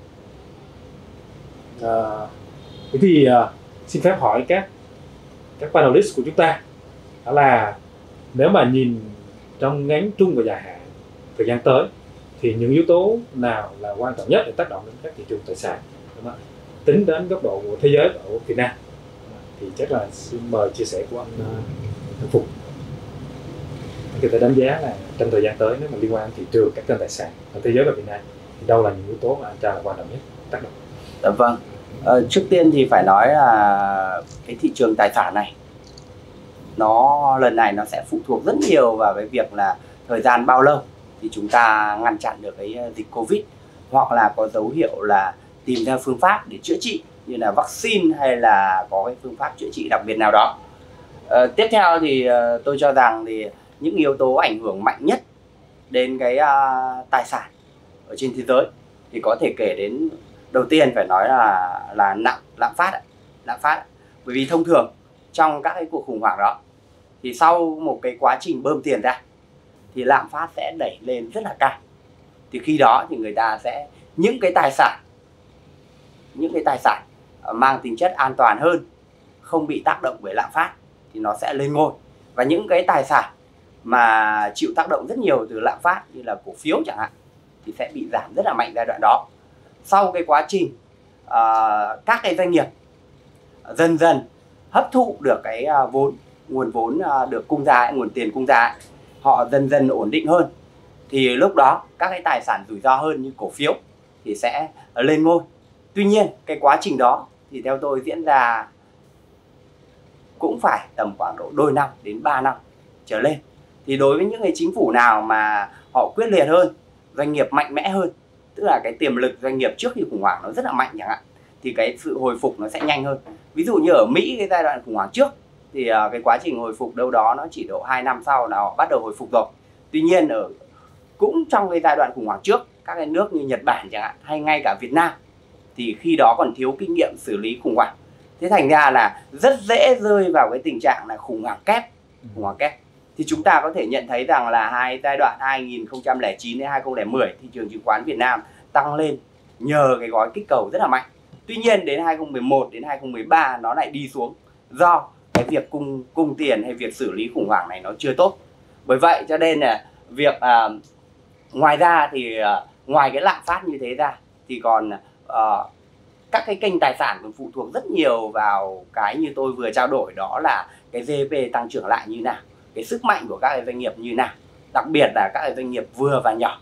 [SPEAKER 1] Uh, thế thì uh, xin phép hỏi các các panelist của chúng ta, đó là nếu mà nhìn trong ngắn, trung và dài hạn thời gian tới thì những yếu tố nào là quan trọng nhất để tác động đến các thị trường tài sản, đúng không? Tính đến góc độ của thế giới và của Việt Nam, thì chắc là xin mời chia sẻ của anh, anh Phục. Anh có thể đánh giá là trong thời gian tới nếu mà liên quan đến thị trường các kênh tài sản ở thế giới và Việt Nam thì đâu là những yếu tố mà anh cho là quan trọng nhất tác động?
[SPEAKER 4] Dạ vâng. Ờ, trước tiên thì phải nói là cái thị trường tài sản này nó lần này nó sẽ phụ thuộc rất nhiều vào cái việc là thời gian bao lâu thì chúng ta ngăn chặn được cái dịch Covid, hoặc là có dấu hiệu là tìm ra phương pháp để chữa trị như là vaccine hay là có cái phương pháp chữa trị đặc biệt nào đó. Ờ, tiếp theo thì uh, tôi cho rằng thì những yếu tố ảnh hưởng mạnh nhất đến cái uh, tài sản ở trên thế giới thì có thể kể đến, đầu tiên phải nói là là nặng lạm phát ạ. Lạm phát. Bởi vì thông thường trong các cái cuộc khủng hoảng đó thì sau một cái quá trình bơm tiền ra thì lạm phát sẽ đẩy lên rất là cao. Thì khi đó thì người ta sẽ những cái tài sản những cái tài sản mang tính chất an toàn hơn, không bị tác động bởi lạm phát thì nó sẽ lên ngôi. Và những cái tài sản mà chịu tác động rất nhiều từ lạm phát như là cổ phiếu chẳng hạn thì sẽ bị giảm rất là mạnh giai đoạn đó. Sau cái quá trình uh, các cái doanh nghiệp dần dần hấp thụ được cái uh, vốn nguồn vốn uh, được cung ra, nguồn tiền cung ra, họ dần dần ổn định hơn thì lúc đó các cái tài sản rủi ro hơn như cổ phiếu thì sẽ lên ngôi. Tuy nhiên cái quá trình đó thì theo tôi diễn ra cũng phải tầm khoảng độ đôi năm đến ba năm trở lên. Thì đối với những cái chính phủ nào mà họ quyết liệt hơn, doanh nghiệp mạnh mẽ hơn, tức là cái tiềm lực doanh nghiệp trước khi khủng hoảng nó rất là mạnh chẳng hạn, thì cái sự hồi phục nó sẽ nhanh hơn. Ví dụ như ở Mỹ cái giai đoạn khủng hoảng trước thì cái quá trình hồi phục đâu đó nó chỉ độ hai năm sau là họ bắt đầu hồi phục rồi. Tuy nhiên ở cũng trong cái giai đoạn khủng hoảng trước, các cái nước như Nhật Bản chẳng hạn hay ngay cả Việt Nam thì khi đó còn thiếu kinh nghiệm xử lý khủng hoảng. Thế thành ra là rất dễ rơi vào cái tình trạng là khủng hoảng kép. Khủng hoảng kép. Thì chúng ta có thể nhận thấy rằng là hai giai đoạn hai nghìn không trăm lẻ chín đến hai nghìn không trăm lẻ mười thị trường chứng khoán Việt Nam tăng lên nhờ cái gói kích cầu rất là mạnh. Tuy nhiên đến hai nghìn không trăm mười một đến hai nghìn không trăm mười ba nó lại đi xuống do cái việc cung cung tiền hay việc xử lý khủng hoảng này nó chưa tốt. Bởi vậy cho nên là việc à, ngoài ra thì à, ngoài cái lạm phát như thế ra thì còn à, các cái kênh tài sản còn phụ thuộc rất nhiều vào cái như tôi vừa trao đổi, đó là cái giê đê pê tăng trưởng lại như nào, cái sức mạnh của các cái doanh nghiệp như nào, đặc biệt là các cái doanh nghiệp vừa và nhỏ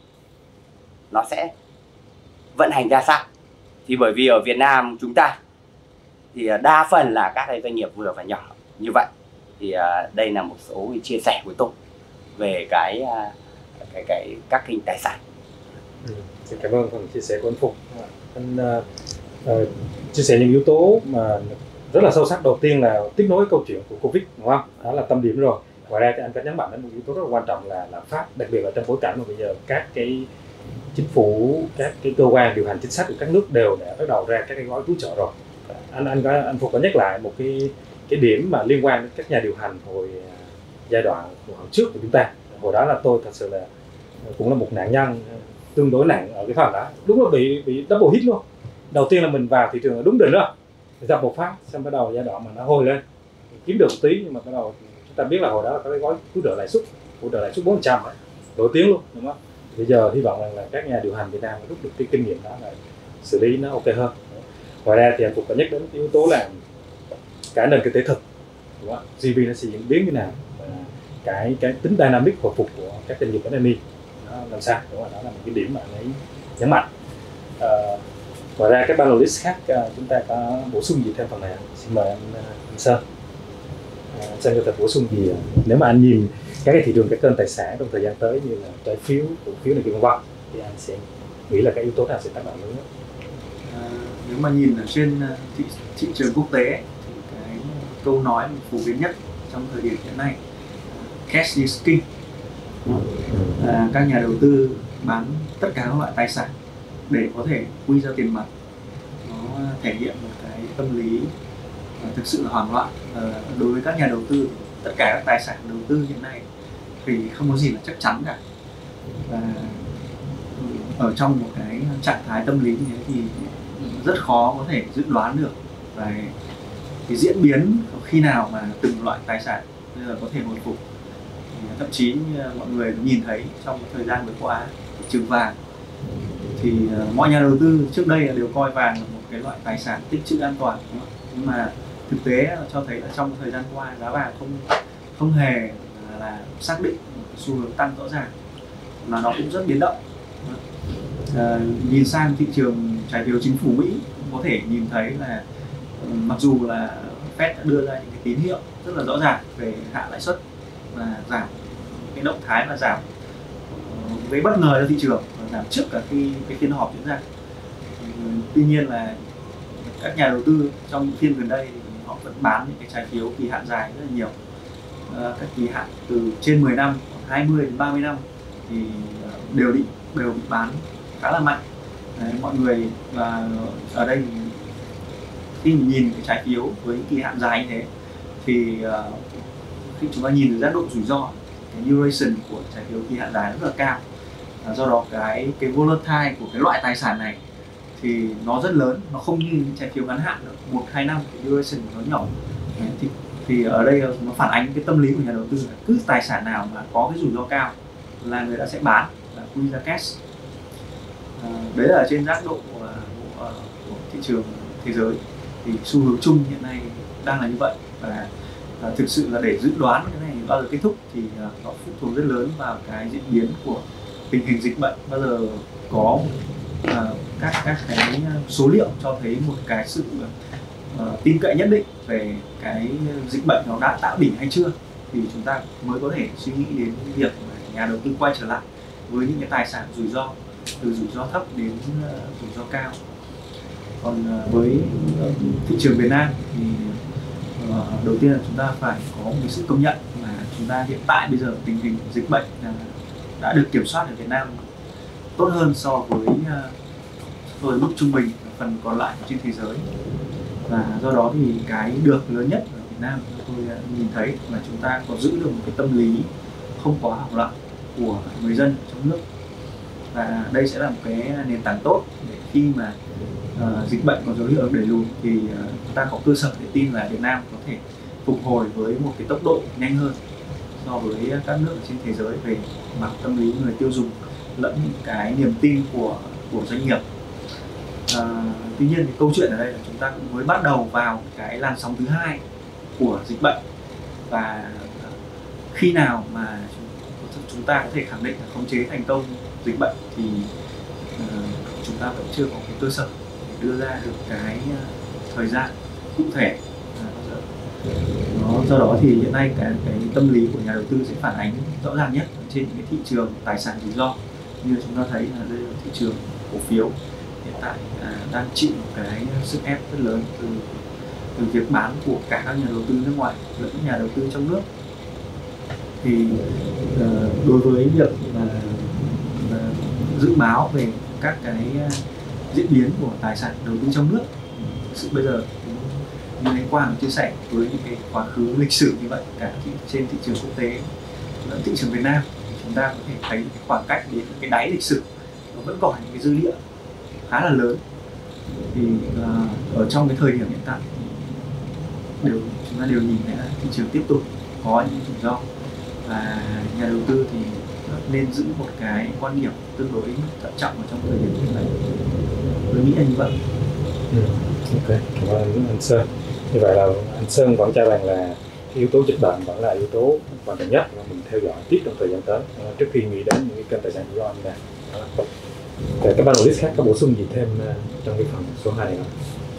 [SPEAKER 4] nó sẽ vận hành ra sao. Thì bởi vì ở Việt Nam chúng ta thì đa phần là các cái doanh nghiệp vừa và nhỏ như vậy. Thì đây là một số cái chia sẻ của tôi về cái cái cái các kênh tài sản.
[SPEAKER 1] Ừ, xin cảm ơn phần chia sẻ của anh Phục. Anh uh, uh, chia sẻ những yếu tố mà rất là sâu sắc. Đầu tiên là tiếp nối câu chuyện của Covid, đúng không? Đó là tâm điểm rồi. Ngoài ra thì anh có nhấn mạnh đến một yếu tố rất là quan trọng là lạm phát, đặc biệt là trong bối cảnh mà bây giờ các cái chính phủ, các cái cơ quan điều hành chính sách của các nước đều đã bắt đầu ra các cái gói cứu trợ rồi. Anh anh có anh Phục có nhắc lại một cái cái điểm mà liên quan đến các nhà điều hành hồi giai đoạn hồi trước của chúng ta. Hồi đó là tôi thật sự là cũng là một nạn nhân tương đối nặng ở cái phần đó. Đúng là bị bị double hit luôn. Đầu tiên là mình vào thị trường ở đúng đỉnh rồi, dập một phát, xong bắt đầu giai đoạn mà nó hồi lên, kiếm được một tí, nhưng mà bắt đầu chúng ta biết là hồi đó là có cái gói cứu trợ lãi suất, hỗ trợ lãi suất bốn phần trăm, nổi tiếng luôn, đúng không? Bây giờ hy vọng rằng là các nhà điều hành Việt Nam rút được cái kinh nghiệm đó là xử lý nó ok hơn. Ngoài ra thì anh cũng có nhắc đến cái yếu tố là cái nền kinh tế thực, đúng không? giê đê pê nó sẽ diễn biến như nào, và cái cái tính dynamic hồi phục của các doanh nghiệp en em i nó làm sao, đúng không? Đó là một cái điểm mà anh ấy nhấn mạnh. À, ngoài ra các panelist khác chúng ta có bổ sung gì thêm phần này? Xin mời anh, anh Sơn. À, anh Sơn có thể bổ sung gì nếu mà anh nhìn các cái thị trường, các kênh tài sản trong thời gian tới như là trái phiếu, cổ phiếu này kia vân vân, thì anh sẽ nghĩ là cái yếu tố nào sẽ tác động lớn nhất?
[SPEAKER 3] À, nếu mà nhìn ở trên thị, thị trường quốc tế thì cái câu nói phổ biến nhất trong thời điểm hiện nay, cash is king. À, các nhà đầu tư bán tất cả các loại tài sản để có thể quy ra tiền mặt. Nó thể hiện một cái tâm lý thực sự là hoảng loạn. À, đối với các nhà đầu tư, tất cả các tài sản đầu tư hiện nay thì không có gì là chắc chắn cả. Và ở trong một cái trạng thái tâm lý như thế thì rất khó có thể dự đoán được và cái diễn biến khi nào mà từng loại tài sản bây giờ có thể hồi phục. Thậm chí như mọi người nhìn thấy trong thời gian vừa qua, thị trường vàng thì mọi nhà đầu tư trước đây đều coi vàng là một cái loại tài sản tích trữ an toàn, nhưng mà thực tế cho thấy là trong thời gian qua giá vàng không không hề là xác định một xu hướng tăng rõ ràng, mà nó cũng rất biến động. À, nhìn sang thị trường trái phiếu chính phủ Mỹ cũng có thể nhìn thấy là mặc dù là Fed đã đưa ra những cái tín hiệu rất là rõ ràng về hạ lãi suất và giảm cái động thái là giảm với bất ngờ cho thị trường, và giảm trước cả khi cái phiên họp diễn ra. Tuy nhiên là các nhà đầu tư trong phiên gần đây thì họ vẫn bán những cái trái phiếu kỳ hạn dài rất là nhiều, à, các kỳ hạn từ trên mười năm, hai mươi đến ba mươi năm thì đều bị đều bị bán khá là mạnh. Đấy, mọi người và ở đây khi mình nhìn cái trái phiếu với kỳ hạn dài như thế thì uh, khi chúng ta nhìn được giác độ rủi ro, cái duration của trái phiếu kỳ hạn dài rất là cao. À, do đó cái cái volatile của cái loại tài sản này thì nó rất lớn, nó không như những trái phiếu ngắn hạn nữa, một hai năm cái duration nó nhỏ. Đấy, thì, thì ở đây nó phản ánh cái tâm lý của nhà đầu tư là cứ tài sản nào mà có cái rủi ro cao là người ta sẽ bán, là quy ra cash. À, đấy là trên giác độ của, của, của thị trường thế giới thì xu hướng chung hiện nay đang là như vậy, và à, thực sự là để dự đoán cái này bao giờ kết thúc thì à, nó phụ thuộc rất lớn vào cái diễn biến của tình hình dịch bệnh, bao giờ có à, các các cái số liệu cho thấy một cái sự uh, tin cậy nhất định về cái dịch bệnh nó đã tạo đỉnh hay chưa, thì chúng ta mới có thể suy nghĩ đến việc nhà đầu tư quay trở lại với những cái tài sản rủi ro, từ rủi ro thấp đến uh, rủi ro cao. Còn uh, với uh, thị trường Việt Nam thì uh, đầu tiên là chúng ta phải có một cái sự công nhận là chúng ta hiện tại bây giờ tình hình dịch bệnh uh, đã được kiểm soát ở Việt Nam tốt hơn so với uh, so với mức trung bình ở phần còn lại trên thế giới. Và do đó thì cái được lớn nhất ở Việt Nam tôi uh, nhìn thấy là chúng ta có giữ được một cái tâm lý không quá hoảng loạn của người dân trong nước, và đây sẽ là một cái nền tảng tốt để khi mà uh, dịch bệnh có dấu hiệu đẩy lùi thì uh, chúng ta có cơ sở để tin là Việt Nam có thể phục hồi với một cái tốc độ nhanh hơn so với các nước trên thế giới về mặt tâm lý người tiêu dùng lẫn những cái niềm tin của của doanh nghiệp. À, tuy nhiên thì câu chuyện ở đây là chúng ta cũng mới bắt đầu vào cái làn sóng thứ hai của dịch bệnh, và khi nào mà chúng ta có thể khẳng định là khống chế thành công dịch bệnh thì uh, chúng ta vẫn chưa có cái cơ sở để đưa ra được cái uh, thời gian cụ thể. Đó, do đó thì hiện nay cái, cái tâm lý của nhà đầu tư sẽ phản ánh rõ ràng nhất trên những cái thị trường tài sản rủi ro, như chúng ta thấy là đây là thị trường cổ phiếu hiện tại à, đang chịu một cái sức ép rất lớn từ từ việc bán của cả các nhà đầu tư nước ngoài lẫn nhà đầu tư trong nước. Thì uh, đối với việc là uh, dự báo về các cái uh, diễn biến của tài sản đầu tư trong nước, thực sự bây giờ như anh Quang chia sẻ với những cái quá khứ lịch sử như vậy cả trên thị trường quốc tế lẫn thị trường Việt Nam, thì chúng ta có thể thấy cái khoảng cách đến cái đáy lịch sử nó vẫn còn những cái dư địa khá là lớn. Thì uh, ở trong cái thời điểm hiện tại đều chúng ta đều nhìn thấy là thị trường tiếp tục có những rủi ro, và nhà đầu tư thì nên giữ một cái quan điểm tương đối thận trọng ở trong thời điểm hiện tại. Tôi nghĩ là như vậy.
[SPEAKER 1] Ừ. Ok, cảm ơn anh Sơn. Như vậy là anh Sơn vẫn cho rằng là yếu tố dịch bệnh vẫn là yếu tố quan trọng nhất mà mình theo dõi tiếp trong thời gian tới trước khi nghĩ đến những cái kênh tài sản rủi ro như này. Thì các panelist khác có bổ sung gì thêm trong cái phần số hai này không?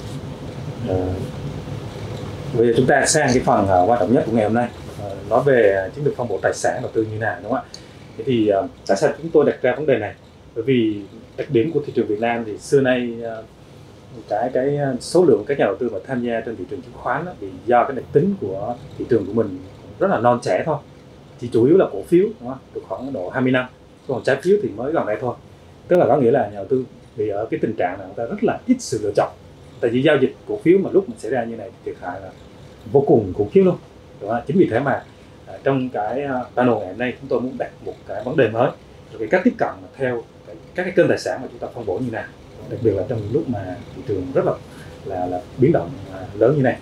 [SPEAKER 1] À, bây giờ chúng ta sang cái phần uh, quan trọng nhất của ngày hôm nay, uh, nói về chiến lược phân bổ tài sản đầu tư như nào, đúng không ạ? Thế thì uh, tại sao chúng tôi đặt ra vấn đề này? Bởi vì đặc điểm của thị trường Việt Nam thì xưa nay uh, cái cái số lượng các nhà đầu tư mà tham gia trên thị trường chứng khoán đó, thì do cái đặc tính của thị trường của mình rất là non trẻ thôi, chỉ chủ yếu là cổ phiếu, đúng không? Được khoảng độ hai mươi năm, còn trái phiếu thì mới gần đây thôi. Tức là có nghĩa là nhà đầu tư vì ở cái tình trạng là người ta rất là ít sự lựa chọn, tại vì giao dịch cổ phiếu mà lúc mà xảy ra như này thì thiệt hại là vô cùng khủng khiếp luôn, đúng không? Chính vì thế mà uh, trong cái uh, panel ngày hôm nay chúng tôi muốn đặt một cái vấn đề mới, rồi cái cách tiếp cận mà theo cái, các cái kênh tài sản mà chúng ta phân bổ như nào, đặc biệt là trong những lúc mà thị trường rất là là, là biến động uh, lớn như này.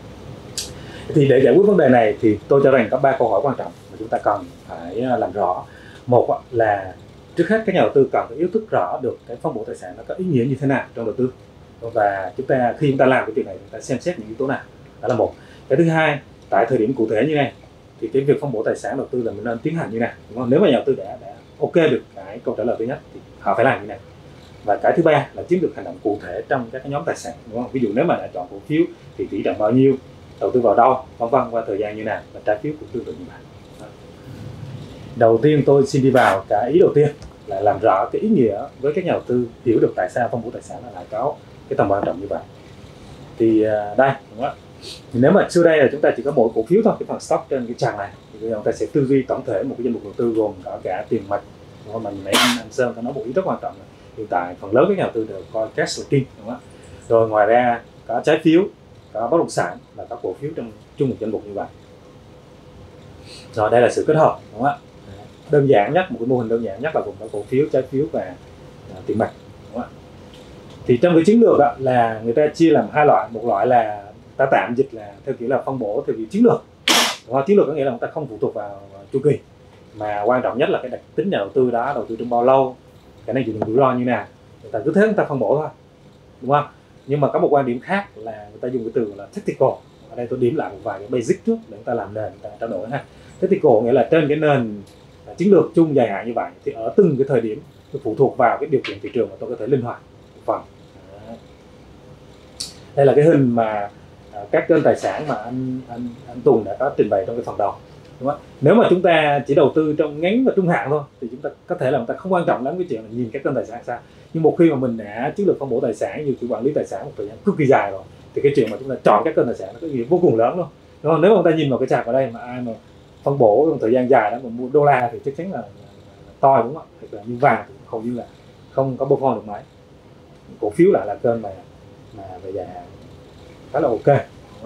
[SPEAKER 1] Thì để giải quyết vấn đề này thì tôi cho rằng có ba câu hỏi quan trọng mà chúng ta cần phải uh, làm rõ. Một uh, là trước hết các nhà đầu tư cần phải ý thức rõ được cái phân bổ tài sản nó có ý nghĩa như thế nào trong đầu tư, và chúng ta khi chúng ta làm cái chuyện này chúng ta xem xét những yếu tố nào. Đó là một. Cái thứ hai, tại thời điểm cụ thể như này thì cái việc phân bổ tài sản đầu tư là mình nên tiến hành như này, đúng không? Nếu mà nhà đầu tư đã, đã ok được cái câu trả lời thứ nhất thì họ phải làm như này. Và cái thứ ba là chiến lược hành động cụ thể trong các cái nhóm tài sản, đúng không? Ví dụ nếu mà đã chọn cổ phiếu thì tỷ trọng bao nhiêu, đầu tư vào đâu, vân vân, qua thời gian như nào, và trái phiếu cũng tương tự như vậy. Đầu tiên tôi xin đi vào cái ý đầu tiên là làm rõ cái ý nghĩa với các nhà đầu tư hiểu được tại sao phân bổ tài sản là lại có cái tầm quan trọng như vậy. Thì đây, đúng không? Thì nếu mà xưa đây là chúng ta chỉ có mỗi cổ phiếu thôi, cái phần stock trên cái trang này, thì bây giờ chúng ta sẽ tư duy tổng thể một cái danh mục đầu tư gồm cả cả tiền mặt, đúng không? Mà nãy anh, anh Sơn có nói một ý rất quan trọng là hiện tại phần lớn các nhà đầu tư đều coi cash là king, đúng không? Rồi ngoài ra có trái phiếu, có bất động sản và các cổ phiếu trong chung một danh mục như vậy. Rồi đây là sự kết hợp, đúng không ạ? Đơn giản nhất, một cái mô hình đơn giản nhất là gồm có cổ phiếu, trái phiếu và uh, tiền mặt, đúng không ạ? Thì trong cái chiến lược đó, là người ta chia làm hai loại. Một loại là ta tạm dịch là theo kiểu là phân bổ theo kiểu chiến lược, đúng không? Chiến lược có nghĩa là chúng ta không phụ thuộc vào chu kỳ, mà quan trọng nhất là cái đặc tính nhà đầu tư đó đầu tư trong bao lâu, cái này chịu đựng rủi ro như nào, người ta cứ thế người ta phân bổ thôi, đúng không? Nhưng mà có một quan điểm khác là người ta dùng cái từ là tactical. Ở đây tôi điểm lại một vài cái basic trước để chúng ta làm nền, chúng ta trao đổi ha. Tactical nghĩa là trên cái nền chiến lược chung dài hạn như vậy thì ở từng cái thời điểm tôi phụ thuộc vào cái điều kiện thị trường mà tôi có thể linh hoạt một phần. Đây là cái hình mà các kênh tài sản mà anh anh anh Tùng đã có trình bày trong cái phần đầu, đúng không? Nếu mà chúng ta chỉ đầu tư trong ngắn và trung hạn thôi thì chúng ta có thể là chúng ta không quan trọng lắm cái chuyện là nhìn các kênh tài sản sao. Nhưng một khi mà mình đã chiến lược phân bổ tài sản như kiểu quản lý tài sản một thời gian cực kỳ dài rồi thì cái chuyện mà chúng ta chọn các kênh tài sản nó có ý nghĩa vô cùng lớn luôn, đúng không? Nếu mà chúng ta nhìn vào cái chart ở đây mà ai mà phân bổ trong thời gian dài đó mà mua đô la thì chắc chắn là, là, là to, đúng không? Hoặc là như vàng thì hầu như là không có perform được mấy. Cổ phiếu lại là kênh mà mà về dài hạn khá là ok.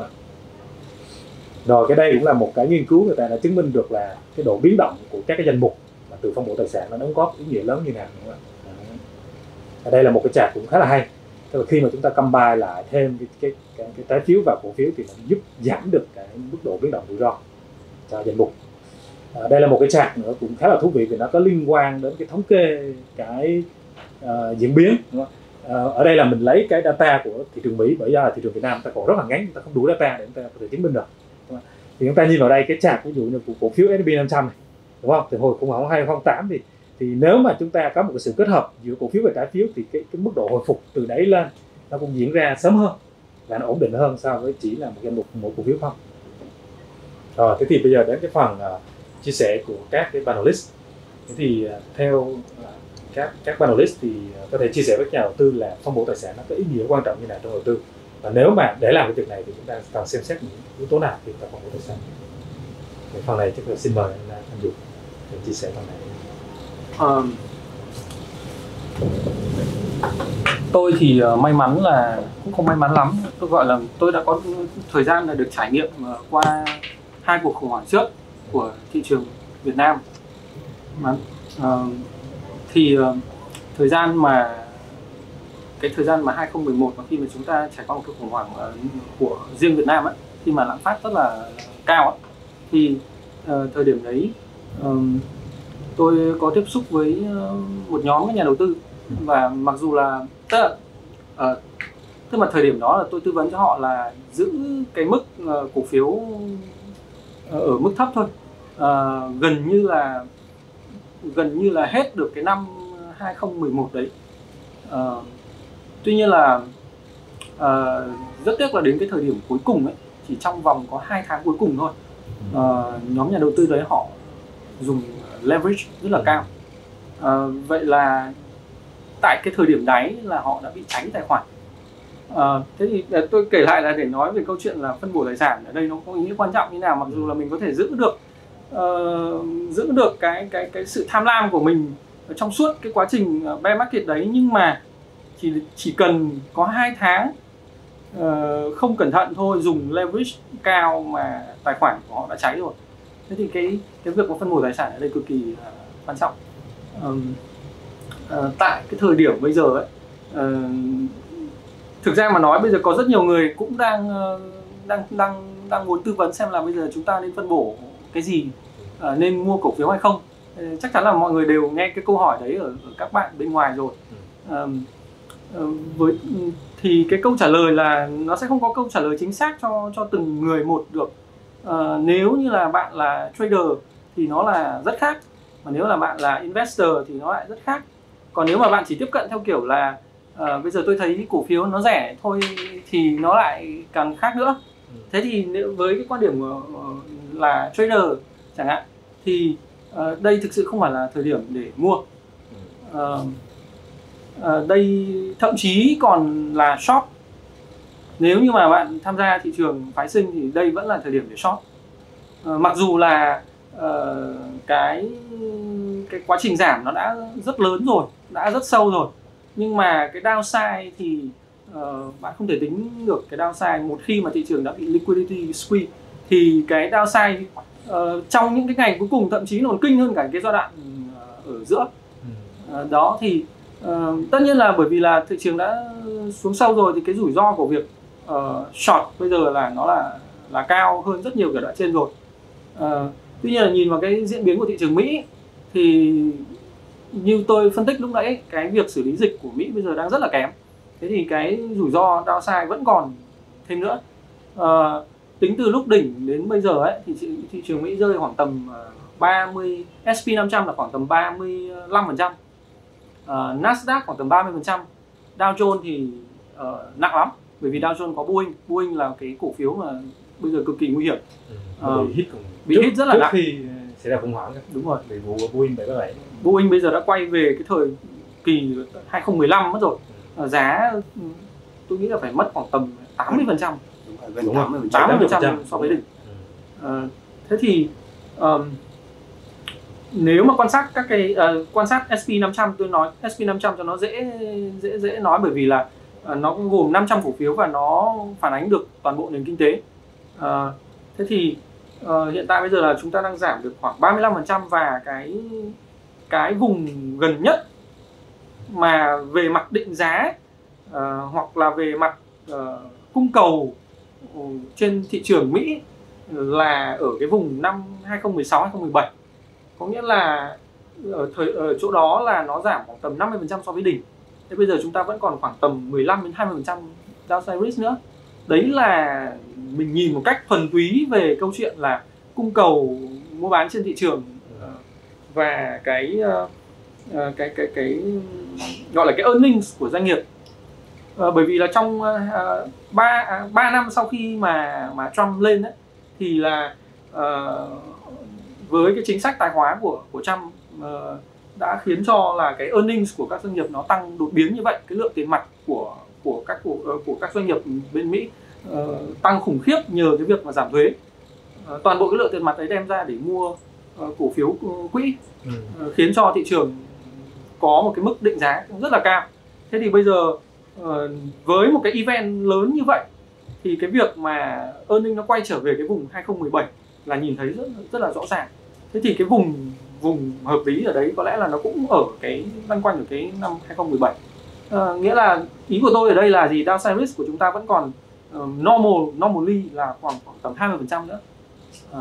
[SPEAKER 1] Rồi cái đây cũng là một cái nghiên cứu người ta đã chứng minh được là cái độ biến động của các cái danh mục mà từ phân bổ tài sản nó đóng góp ý nghĩa lớn như nào, đúng không ạ? Ở đây là một cái chart cũng khá là hay. Tức là khi mà chúng ta combine lại thêm cái cái, cái, cái trái phiếu và cổ phiếu thì nó giúp giảm được cái mức độ biến động rủi ro cho danh mục. À, đây là một cái chart nữa cũng khá là thú vị vì nó có liên quan đến cái thống kê cái uh, diễn biến, đúng không? Uh, ở đây là mình lấy cái data của thị trường Mỹ, bởi do là thị trường Việt Nam ta còn rất là ngắn, ta không đủ data để chúng ta có thể chứng minh được. Thì chúng ta nhìn vào đây cái chart ví dụ như của cổ phiếu ét and pê năm trăm này, đúng không? Thì hồi khủng hoảng hai không không tám thì thì nếu mà chúng ta có một cái sự kết hợp giữa cổ phiếu và trái phiếu thì cái, cái mức độ hồi phục từ đấy lên nó cũng diễn ra sớm hơn và nó ổn định hơn so với chỉ là một danh mục một cổ phiếu không. Rồi thế thì bây giờ đến cái phần uh, chia sẻ của các cái panelist. Thế thì uh, theo uh, các các panelist thì uh, có thể chia sẻ với nhà đầu tư là phân bổ tài sản nó có ý nghĩa quan trọng như nào trong đầu tư. Và nếu mà để làm cái việc này thì chúng ta cần xem xét những yếu tố nào khi ta phân bổ tài sản. Cái phần này chắc là xin mời anh, anh Dũng để chia sẻ phần này.
[SPEAKER 3] Um, tôi thì uh, may mắn là cũng không may mắn lắm. Tôi gọi là tôi đã có thời gian là được trải nghiệm uh, qua hai cuộc khủng hoảng trước của thị trường Việt Nam. Mà, uh, thì uh, thời gian mà cái thời gian mà hai không một một mà khi mà chúng ta trải qua một cái khủng hoảng uh, của riêng Việt Nam ấy, khi mà lạm phát rất là cao ấy, thì uh, thời điểm đấy um, tôi có tiếp xúc với uh, một nhóm các nhà đầu tư và mặc dù là tức là, uh, tức là thời điểm đó là tôi tư vấn cho họ là giữ cái mức uh, cổ phiếu uh, ở mức thấp thôi, uh, gần như là gần như là hết được cái năm hai không một một đấy. Uh, tuy nhiên là uh, rất tiếc là đến cái thời điểm cuối cùng ấy, chỉ trong vòng có hai tháng cuối cùng thôi, uh, nhóm nhà đầu tư đấy họ dùng leverage rất là cao. Uh, vậy là tại cái thời điểm đấy là họ đã bị cháy tài khoản. Uh, thế thì tôi kể lại là để nói về câu chuyện là phân bổ tài sản ở đây nó có ý nghĩa quan trọng như nào, mặc dù là mình có thể giữ được uh, giữ được cái cái cái sự tham lam của mình trong suốt cái quá trình bear market đấy, nhưng mà chỉ chỉ cần có hai tháng uh, không cẩn thận thôi, dùng leverage cao mà tài khoản của họ đã cháy rồi. Thế thì cái cái việc mà phân bổ tài sản ở đây cực kỳ uh, quan trọng. Uh, uh, tại cái thời điểm bây giờ ấy, uh, thực ra mà nói bây giờ có rất nhiều người cũng đang uh, đang đang đang muốn tư vấn xem là bây giờ chúng ta nên phân bổ cái gì, uh, nên mua cổ phiếu hay không. Uh, chắc chắn là mọi người đều nghe cái câu hỏi đấy ở, ở các bạn bên ngoài rồi. Uh, uh, với thì cái câu trả lời là nó sẽ không có câu trả lời chính xác cho cho từng người một được. Uh, nếu như là bạn là trader thì nó là rất khác, mà nếu là bạn là investor thì nó lại rất khác. Còn nếu mà bạn chỉ tiếp cận theo kiểu là uh, bây giờ tôi thấy cổ phiếu nó rẻ thôi thì nó lại càng khác nữa. Thế thì nếu với cái quan điểm uh, là trader chẳng hạn thì uh, đây thực sự không phải là thời điểm để mua. Uh, uh, đây thậm chí còn là short. Nếu như mà bạn tham gia thị trường phái sinh thì đây vẫn là thời điểm để short. Uh, mặc dù là uh, cái cái quá trình giảm nó đã rất lớn rồi, đã rất sâu rồi, nhưng mà cái downside thì uh, bạn không thể tính được cái downside. Một khi mà thị trường đã bị liquidity squeeze thì cái downside uh, trong những cái ngày cuối cùng thậm chí còn kinh hơn cả cái giai đoạn uh, ở giữa. Uh, đó thì uh, tất nhiên là bởi vì là thị trường đã xuống sâu rồi thì cái rủi ro của việc uh, short bây giờ là nó là là cao hơn rất nhiều cái đoạn trên rồi. Uh, tuy nhiên là nhìn vào cái diễn biến của thị trường Mỹ thì như tôi phân tích lúc nãy, cái việc xử lý dịch của Mỹ bây giờ đang rất là kém. Thế thì cái rủi ro downside vẫn còn thêm nữa. Uh, tính từ lúc đỉnh đến bây giờ ấy thì thị, thị trường Mỹ rơi khoảng tầm ba mươi, ét and P năm trăm là khoảng tầm ba mươi lăm phần trăm, uh, Nasdaq khoảng tầm ba mươi phần trăm, Dow Jones thì uh, nặng lắm, bởi vì Dow Jones có Boeing. Boeing là cái cổ phiếu mà bây giờ cực kỳ nguy hiểm.
[SPEAKER 1] Ừ, uh, bị hit,
[SPEAKER 3] bị
[SPEAKER 1] trước,
[SPEAKER 3] hit rất là
[SPEAKER 1] trước
[SPEAKER 3] nặng
[SPEAKER 1] khi xảy ra khủng hoảng.
[SPEAKER 3] Đúng rồi.
[SPEAKER 1] Bị vụ Boeing bảy bảy.
[SPEAKER 3] Boeing bây giờ đã quay về cái thời kỳ hai không một năm mất rồi. Uh, giá tôi nghĩ là phải mất khoảng tầm tám mươi phần trăm.
[SPEAKER 4] Đúng rồi,
[SPEAKER 3] tám mươi phần trăm so với đỉnh. Uh, thế thì um, nếu mà quan sát các cái uh, quan sát ét and P năm trăm, tôi nói ét and P năm trăm cho nó dễ dễ dễ nói, bởi vì là uh, nó gồm năm trăm cổ phiếu và nó phản ánh được toàn bộ nền kinh tế. Uh, thế thì uh, hiện tại bây giờ là chúng ta đang giảm được khoảng ba mươi lăm phần trăm, và cái cái vùng gần nhất mà về mặt định giá uh, hoặc là về mặt uh, cung cầu trên thị trường Mỹ là ở cái vùng năm hai không một sáu hai không một bảy. Có nghĩa là ở, thời, ở chỗ đó là nó giảm khoảng tầm năm mươi phần trăm so với đỉnh. Thế bây giờ chúng ta vẫn còn khoảng tầm mười lăm đến hai mươi phần trăm downside risk nữa. Đấy là mình nhìn một cách thuần túy về câu chuyện là cung cầu mua bán trên thị trường và cái cái cái cái, cái gọi là cái earnings của doanh nghiệp. À, bởi vì là trong ba uh, ba năm sau khi mà mà Trump lên ấy, thì là uh, với cái chính sách tài khóa của của Trump uh, đã khiến cho là cái earnings của các doanh nghiệp nó tăng đột biến như vậy. Cái lượng tiền mặt của của các của, uh, của các doanh nghiệp bên Mỹ uh, tăng khủng khiếp nhờ cái việc mà giảm thuế. Uh, toàn bộ cái lượng tiền mặt đấy đem ra để mua uh, cổ phiếu quỹ, uh, khiến cho thị trường có một cái mức định giá rất là cao. Thế thì bây giờ uh, với một cái event lớn như vậy thì cái việc mà earning nó quay trở về cái vùng hai không một bảy là nhìn thấy rất rất là rõ ràng. Thế thì cái vùng vùng hợp lý ở đấy có lẽ là nó cũng ở cái loanh quanh ở cái năm hai không một bảy. Uh, nghĩa là ý của tôi ở đây là gì? Downside risk của chúng ta vẫn còn uh, normal normally là khoảng, khoảng tầm hai mươi phần trăm nữa. Uh,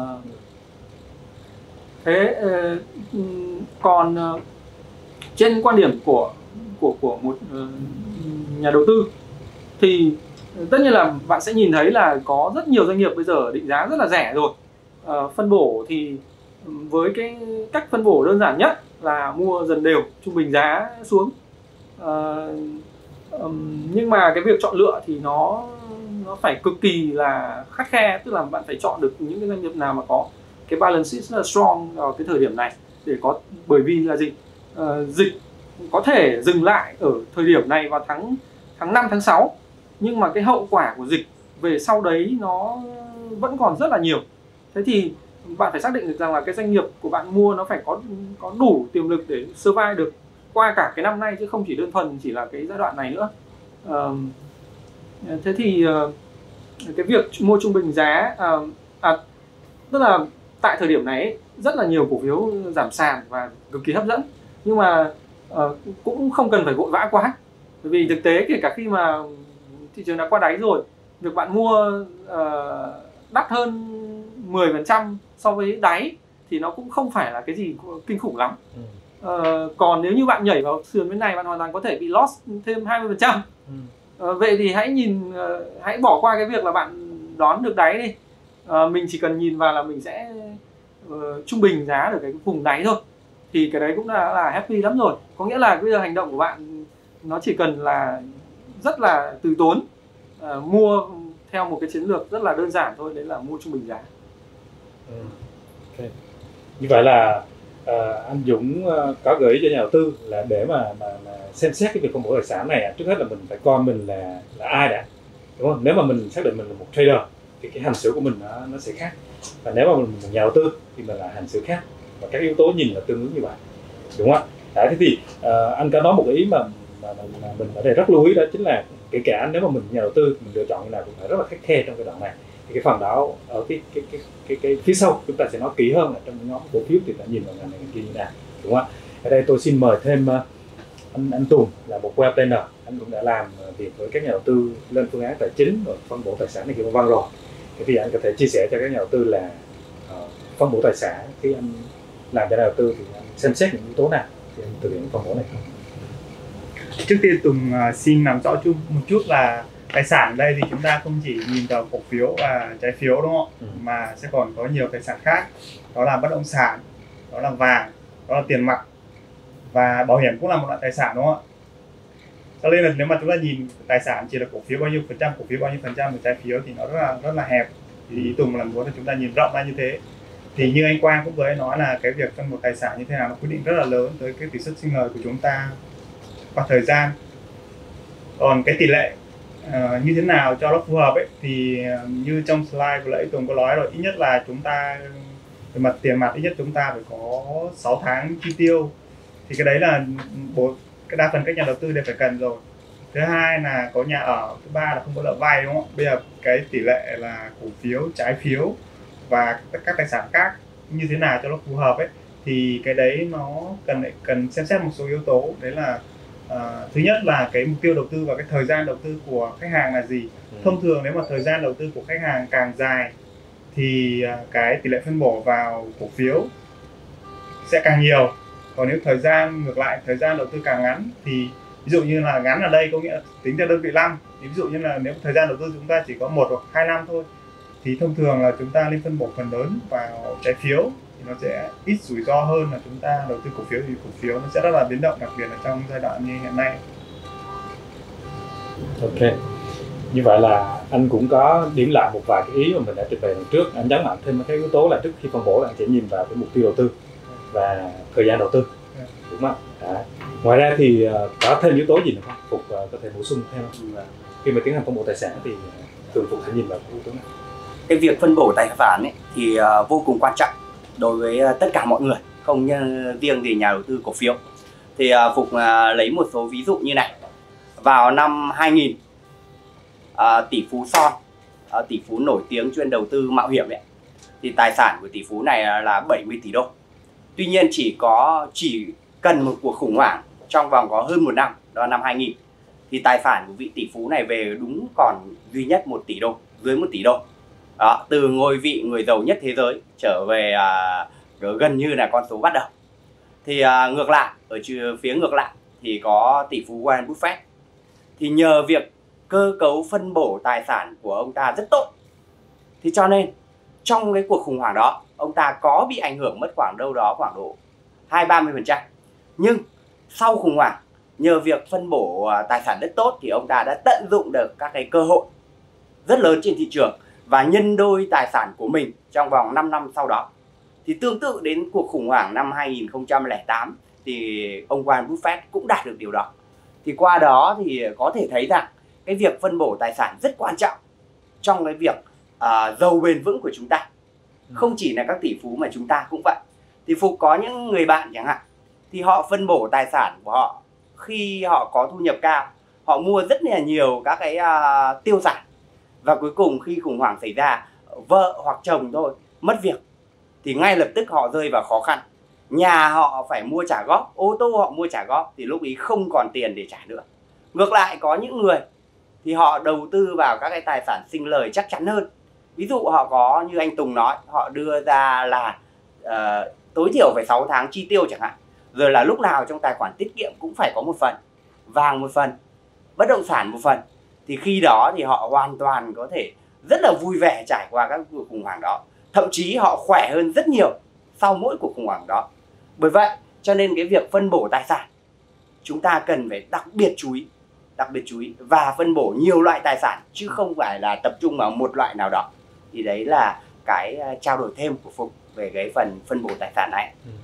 [SPEAKER 3] thế uh, còn uh, trên quan điểm của của của một uh, nhà đầu tư thì tất nhiên là bạn sẽ nhìn thấy là có rất nhiều doanh nghiệp bây giờ định giá rất là rẻ rồi. Uh, phân bổ thì với cái cách phân bổ đơn giản nhất là mua dần đều, trung bình giá xuống. Uh, um, nhưng mà cái việc chọn lựa thì nó nó phải cực kỳ là khắt khe, tức là bạn phải chọn được những cái doanh nghiệp nào mà có cái balance sheet rất là strong vào cái thời điểm này để có, bởi vì là gì? Uh, dịch có thể dừng lại ở thời điểm này vào tháng tháng năm tháng sáu, nhưng mà cái hậu quả của dịch về sau đấy nó vẫn còn rất là nhiều. Thế thì bạn phải xác định được rằng là cái doanh nghiệp của bạn mua nó phải có có đủ tiềm lực để survive được qua cả cái năm nay, chứ không chỉ đơn thuần chỉ là cái giai đoạn này nữa. Uh, thế thì uh, cái việc mua trung bình giá uh, à, tức là tại thời điểm này ấy, rất là nhiều cổ phiếu giảm sàn và cực kỳ hấp dẫn, nhưng mà uh, cũng không cần phải vội vã quá, bởi vì thực tế kể cả khi mà thị trường đã qua đáy rồi, việc bạn mua uh, đắt hơn mười phần trăm so với đáy thì nó cũng không phải là cái gì kinh khủng lắm. Ừ. Uh, còn nếu như bạn nhảy vào sườn bên này, bạn hoàn toàn có thể bị loss thêm hai mươi phần trăm. Ừ. À, vậy thì hãy nhìn, hãy bỏ qua cái việc là bạn đón được đáy đi. À, mình chỉ cần nhìn vào là mình sẽ uh, trung bình giá ở cái vùng đáy thôi, thì cái đấy cũng đã là happy lắm rồi. Có nghĩa là bây giờ hành động của bạn nó chỉ cần là rất là từ tốn, uh, mua theo một cái chiến lược rất là đơn giản thôi, đấy là mua trung bình giá.
[SPEAKER 1] Ừ. Okay. Như vậy là uh, anh Dũng uh, có gợi ý cho nhà đầu tư là để mà, mà, mà xem xét cái việc phân bổ tài sản này, trước hết là mình phải coi mình là là ai đã, đúng không? Nếu mà mình xác định mình là một trader thì cái hành xử của mình nó, nó sẽ khác, và nếu mà mình là một nhà đầu tư thì mình là hành xử khác, và các yếu tố nhìn là tương ứng như vậy, đúng không? Đấy, thế thì uh, anh có nói một ý mà, mà, mà, mà mình ở đây rất lưu ý, đó chính là kể cả nếu mà mình nhà đầu tư mình lựa chọn như nào cũng phải rất là khắt khe trong cái đoạn này. Thì cái phần đó ở cái cái cái cái, cái phía sau chúng ta sẽ nói kỹ hơn là trong nhóm cổ phiếu thì ta nhìn vào ngành này ngành kia như nào, đúng không? Ở đây tôi xin mời thêm uh, anh anh Tùng là một web planner, anh cũng đã làm việc với các nhà đầu tư lên phương án tài chính rồi phân bổ tài sản này kia vân vân rồi. Thế thì anh có thể chia sẻ cho các nhà đầu tư là uh, phân bổ tài sản khi anh làm cho nhà đầu tư thì anh xem xét những yếu tố nào thì anh thực hiện phân bổ này không?
[SPEAKER 2] Trước tiên Tùng uh, xin làm rõ chung một chút là tài sản ở đây thì chúng ta không chỉ nhìn vào cổ phiếu và trái phiếu, đúng không? Ừ. Mà sẽ còn có nhiều tài sản khác, đó là bất động sản, đó là vàng, đó là tiền mặt, và bảo hiểm cũng là một loại tài sản, đúng không ạ? Cho nên là nếu mà chúng ta nhìn tài sản chỉ là cổ phiếu bao nhiêu phần trăm, cổ phiếu bao nhiêu phần trăm của trái phiếu thì nó rất là rất là hẹp. Thì ý Tùng là muốn là chúng ta nhìn rộng ra như thế. Thì như anh Quang cũng vừa nói là cái việc phân bổ tài sản như thế nào nó quyết định rất là lớn tới cái tỷ suất sinh lời của chúng ta qua thời gian. Còn cái tỷ lệ uh, như thế nào cho nó phù hợp ấy thì uh, như trong slide vừa nãy Tùng có nói rồi, ít nhất là chúng ta về mặt tiền mặt ít nhất chúng ta phải có sáu tháng chi tiêu, thì cái đấy là bộ cái đa phần các nhà đầu tư đều phải cần rồi. Thứ hai là có nhà ở, thứ ba là không có nợ vay, đúng không? Bây giờ cái tỷ lệ là cổ phiếu, trái phiếu và các tài sản khác như thế nào cho nó phù hợp ấy, thì cái đấy nó cần cần xem xét một số yếu tố. Đấy là uh, thứ nhất là cái mục tiêu đầu tư và cái thời gian đầu tư của khách hàng là gì. Ừ. Thông thường nếu mà thời gian đầu tư của khách hàng càng dài thì uh, cái tỷ lệ phân bổ vào cổ phiếu sẽ càng nhiều. Còn nếu thời gian ngược lại, thời gian đầu tư càng ngắn thì ví dụ như là ngắn ở đây có nghĩa là tính theo đơn vị năm, ví dụ như là nếu thời gian đầu tư chúng ta chỉ có một hoặc hai năm thôi thì thông thường là chúng ta nên phân bổ phần lớn vào trái phiếu thì nó sẽ ít rủi ro hơn là chúng ta đầu tư cổ phiếu, thì cổ phiếu nó sẽ rất là biến động, đặc biệt là trong giai đoạn như hiện nay.
[SPEAKER 1] Ok, như vậy là anh cũng có điểm lại một vài cái ý mà mình đã trình bày lần trước. Anh nhấn mạnh thêm cái yếu tố là trước khi phân bổ là anh sẽ nhìn vào cái mục tiêu đầu tư và thời gian đầu tư, đúng không? Đó. Ngoài ra thì uh, có thêm yếu tố gì nữa không? Phục uh, có thể bổ sung thêm không? Khi mà tiến hành phân bổ tài sản thì uh, thường Phục sẽ nhìn vào cái yếu tố này.
[SPEAKER 4] Cái việc phân bổ tài sản ấy thì uh, vô cùng quan trọng đối với uh, tất cả mọi người, không như riêng gì nhà đầu tư cổ phiếu. Thì uh, Phục uh, lấy một số ví dụ như này. Vào năm hai nghìn, uh, tỷ phú Son, uh, tỷ phú nổi tiếng chuyên đầu tư mạo hiểm ấy, thì tài sản của tỷ phú này là bảy mươi tỷ đô. Tuy nhiên chỉ có chỉ cần một cuộc khủng hoảng trong vòng có hơn một năm, đó là năm hai nghìn, thì tài sản của vị tỷ phú này về đúng còn duy nhất một tỷ đô, dưới một tỷ đô. Đó, từ ngôi vị người giàu nhất thế giới trở về à, gần như là con số bắt đầu. Thì à, ngược lại, ở phía ngược lại thì có tỷ phú Warren Buffett. Thì nhờ việc cơ cấu phân bổ tài sản của ông ta rất tốt, thì cho nên trong cái cuộc khủng hoảng đó ông ta có bị ảnh hưởng mất khoảng đâu đó khoảng độ hai ba mươi phần trăm. Nhưng sau khủng hoảng, nhờ việc phân bổ tài sản rất tốt thì ông ta đã tận dụng được các cái cơ hội rất lớn trên thị trường và nhân đôi tài sản của mình trong vòng năm năm sau đó. Thì tương tự đến cuộc khủng hoảng năm hai nghìn không trăm lẻ tám thì ông Warren Buffett cũng đạt được điều đó. Thì qua đó thì có thể thấy rằng cái việc phân bổ tài sản rất quan trọng trong cái việc uh, giàu bền vững của chúng ta. Không chỉ là các tỷ phú mà chúng ta cũng vậy. Thì Phục có những người bạn chẳng hạn, thì họ phân bổ tài sản của họ khi họ có thu nhập cao, họ mua rất là nhiều các cái uh, tiêu sản, và cuối cùng khi khủng hoảng xảy ra, vợ hoặc chồng thôi mất việc thì ngay lập tức họ rơi vào khó khăn. Nhà họ phải mua trả góp, ô tô họ mua trả góp thì lúc ấy không còn tiền để trả nữa. Ngược lại có những người thì họ đầu tư vào các cái tài sản sinh lời chắc chắn hơn. Ví dụ họ có như anh Tùng nói, họ đưa ra là uh, tối thiểu phải sáu tháng chi tiêu chẳng hạn. Rồi là lúc nào trong tài khoản tiết kiệm cũng phải có một phần, vàng một phần, bất động sản một phần. thì khi đó thì họ hoàn toàn có thể rất là vui vẻ trải qua các cuộc khủng hoảng đó. Thậm chí họ khỏe hơn rất nhiều sau mỗi cuộc khủng hoảng đó. Bởi vậy cho nên cái việc phân bổ tài sản chúng ta cần phải đặc biệt chú ý, đặc biệt chú ý và phân bổ nhiều loại tài sản chứ không phải là tập trung vào một loại nào đó. Thì đấy là cái trao đổi thêm của Phục về cái phần phân bổ tài sản này.
[SPEAKER 1] Ừ.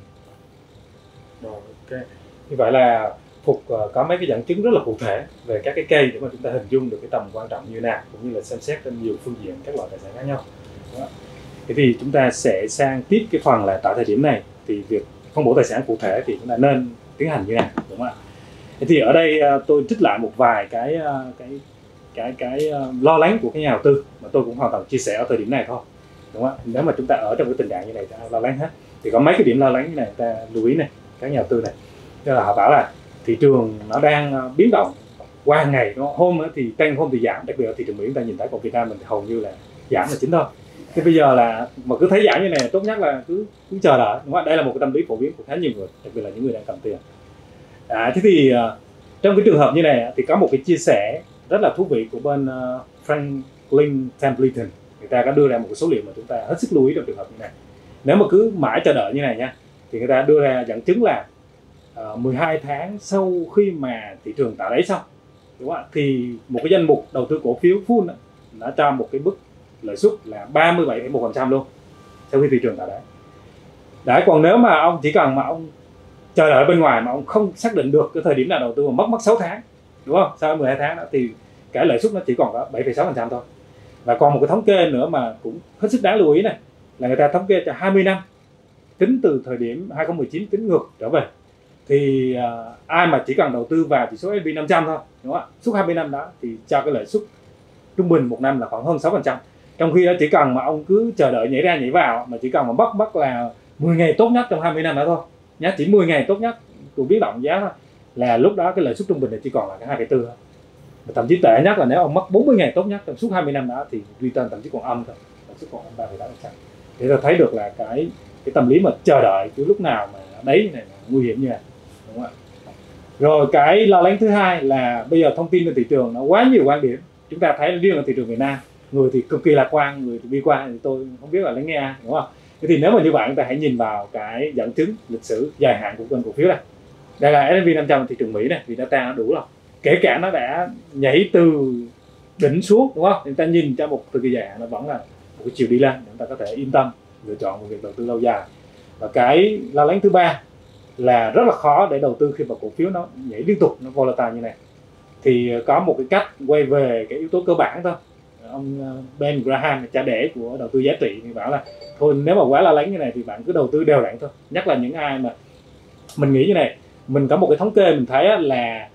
[SPEAKER 1] Rồi, ok. Như vậy là Phục uh, có mấy cái dẫn chứng rất là cụ thể về các cái cây để mà chúng ta hình dung được cái tầm quan trọng như nào, cũng như là xem xét trên nhiều phương diện các loại tài sản khác nhau. Đó. Thế thì chúng ta sẽ sang tiếp cái phần là tại thời điểm này thì việc phân bổ tài sản cụ thể thì chúng ta nên tiến hành như nào, đúng không ạ? Thế thì ở đây uh, tôi trích lại một vài cái uh, cái cái cái uh, lo lắng của cái nhà đầu tư mà tôi cũng hoàn toàn chia sẻ ở thời điểm này thôi, đúng không ạ? Nếu mà chúng ta ở trong cái tình trạng như này ta lo lắng hết thì có mấy cái điểm lo lắng như này ta lưu ý này, các nhà đầu tư này. Tức là họ bảo là thị trường nó đang biến động qua ngày, nó hôm thì tăng, hôm thì giảm, đặc biệt là thị trường Mỹ chúng ta nhìn thấy, còn Việt Nam mình thì hầu như là giảm là chính thôi. Thế bây giờ là mà cứ thấy giảm như này, tốt nhất là cứ cứ chờ đợi, đúng không? Đây là một cái tâm lý phổ biến của khá nhiều người, đặc biệt là những người đang cầm tiền. À, thế thì uh, trong cái trường hợp như này thì có một cái chia sẻ rất là thú vị của bên uh, Franklin Templeton. Người ta có đưa ra một cái số liệu mà chúng ta hết sức lưu ý trong trường hợp như này. Nếu mà cứ mãi chờ đợi như này nha, thì người ta đưa ra dẫn chứng là uh, mười hai tháng sau khi mà thị trường tạo đáy xong, đúng không ạ, thì một cái danh mục đầu tư cổ phiếu full đó, nó cho một cái mức lợi suất là ba mươi bảy phẩy một phần trăm luôn sau khi thị trường tạo đáy. Đấy, còn nếu mà ông chỉ cần mà ông chờ đợi bên ngoài mà ông không xác định được cái thời điểm nào đầu tư mà mất mất sáu tháng, đúng không, sau mười hai tháng đó thì cái lợi suất nó chỉ còn có bảy phẩy sáu phần trăm thôi. Và còn một cái thống kê nữa mà cũng hết sức đáng lưu ý này là người ta thống kê cho hai mươi năm tính từ thời điểm hai không một chín tính ngược trở về, thì uh, ai mà chỉ cần đầu tư vào chỉ số ét and pê năm trăm thôi, đúng không ạ, suốt hai mươi năm đó thì cho cái lợi suất trung bình một năm là khoảng hơn sáu phần trăm. Trong khi đó chỉ cần mà ông cứ chờ đợi nhảy ra nhảy vào, mà chỉ cần mà mất mất là mười ngày tốt nhất trong hai mươi năm đó thôi nhá, chỉ mười ngày tốt nhất của biến động giá thôi, là lúc đó cái lợi suất trung bình là chỉ còn là cái hai phẩy bốn thôi. Thậm chí tệ nhất là nếu ông mất bốn mươi ngày tốt nhất trong suốt hai mươi năm đó thì return thậm chí còn âm thôi, lợi suất còn âm ba phẩy tám phần trăm. Để ta thấy được là cái cái tâm lý mà chờ đợi cứ lúc nào mà đấy này là nguy hiểm như này, đúng không ạ? Rồi cái lo lắng thứ hai là bây giờ thông tin trên thị trường nó quá nhiều quan điểm. Chúng ta thấy riêng ở thị trường Việt Nam, người thì cực kỳ lạc quan, người thì bi quan, thì tôi không biết là lắng nghe ai, đúng không? Thế thì nếu mà như vậy chúng ta hãy nhìn vào cái dẫn chứng lịch sử dài hạn của kênh cổ phiếu này. Đây là ét and pê năm trăm thị trường Mỹ này, vì data nó đủ rồi. Kể cả nó đã nhảy từ đỉnh xuống, đúng không? Chúng ta nhìn cho một thời kỳ dài hạn nó vẫn là một cái chiều đi lên, chúng ta có thể yên tâm lựa chọn một việc đầu tư lâu dài. Và cái lo lắng thứ ba là rất là khó để đầu tư khi mà cổ phiếu nó nhảy liên tục, nó volatile như này. Thì có một cái cách quay về cái yếu tố cơ bản thôi. Ông Ben Graham, cha đẻ của đầu tư giá trị, thì bảo là thôi nếu mà quá lo lắng như này thì bạn cứ đầu tư đều đặn thôi. Nhất là những ai mà mình nghĩ như này, mình có một cái thống kê mình thấy là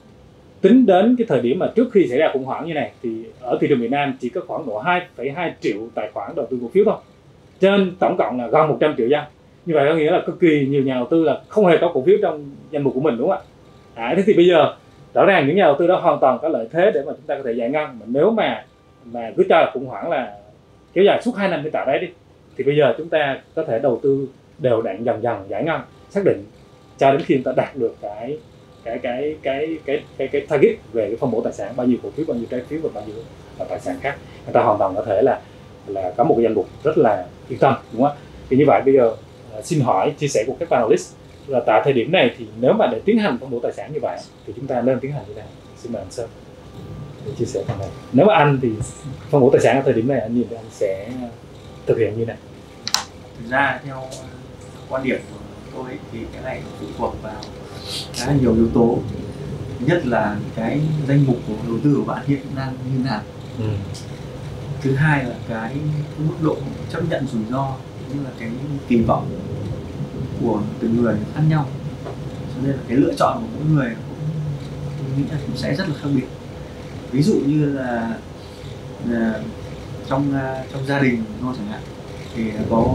[SPEAKER 1] tính đến cái thời điểm mà trước khi xảy ra khủng hoảng như này thì ở thị trường Việt Nam chỉ có khoảng độ hai phẩy hai triệu tài khoản đầu tư cổ phiếu thôi, trên tổng cộng là gần một trăm triệu dân. Như vậy có nghĩa là cực kỳ nhiều nhà đầu tư là không hề có cổ phiếu trong danh mục của mình, đúng không ạ? À, thế thì bây giờ rõ ràng những nhà đầu tư đó hoàn toàn có lợi thế để mà chúng ta có thể giải ngân. Mà nếu mà mà cứ cho là khủng hoảng là kéo dài suốt hai năm để tạo đấy đi, thì bây giờ chúng ta có thể đầu tư đều đặn dần dần giải ngân, xác định cho đến khi chúng ta đạt được cái cái cái cái cái cái cái target về cái phân bổ tài sản, bao nhiêu cổ phiếu, bao nhiêu trái phiếu và bao nhiêu tài sản khác, người ta hoàn toàn có thể là là có một cái danh mục rất là yên tâm, đúng không ạ? Thì như vậy bây giờ uh, xin hỏi chia sẻ của các panelist là tại thời điểm này thì nếu mà để tiến hành phân bổ tài sản như vậy thì chúng ta nên tiến hành như thế nào? Xin mời anh Sơn để chia sẻ phần này. Nếu mà anh thì phân bổ tài sản ở thời điểm này anh nhìn thì anh sẽ thực hiện như này.
[SPEAKER 3] Thực ra theo quan điểm của tôi thì cái này phụ thuộc vào khá nhiều yếu tố. Thứ nhất là cái danh mục của đầu tư của bạn hiện đang như nào. Ừ. Thứ hai là cái mức độ chấp nhận rủi ro, như là cái kỳ vọng của từng người khác nhau. Cho nên là cái lựa chọn của mỗi người cũng tôi nghĩ là cũng sẽ rất là khác biệt. Ví dụ như là, là trong trong gia đình thôi chẳng hạn, thì có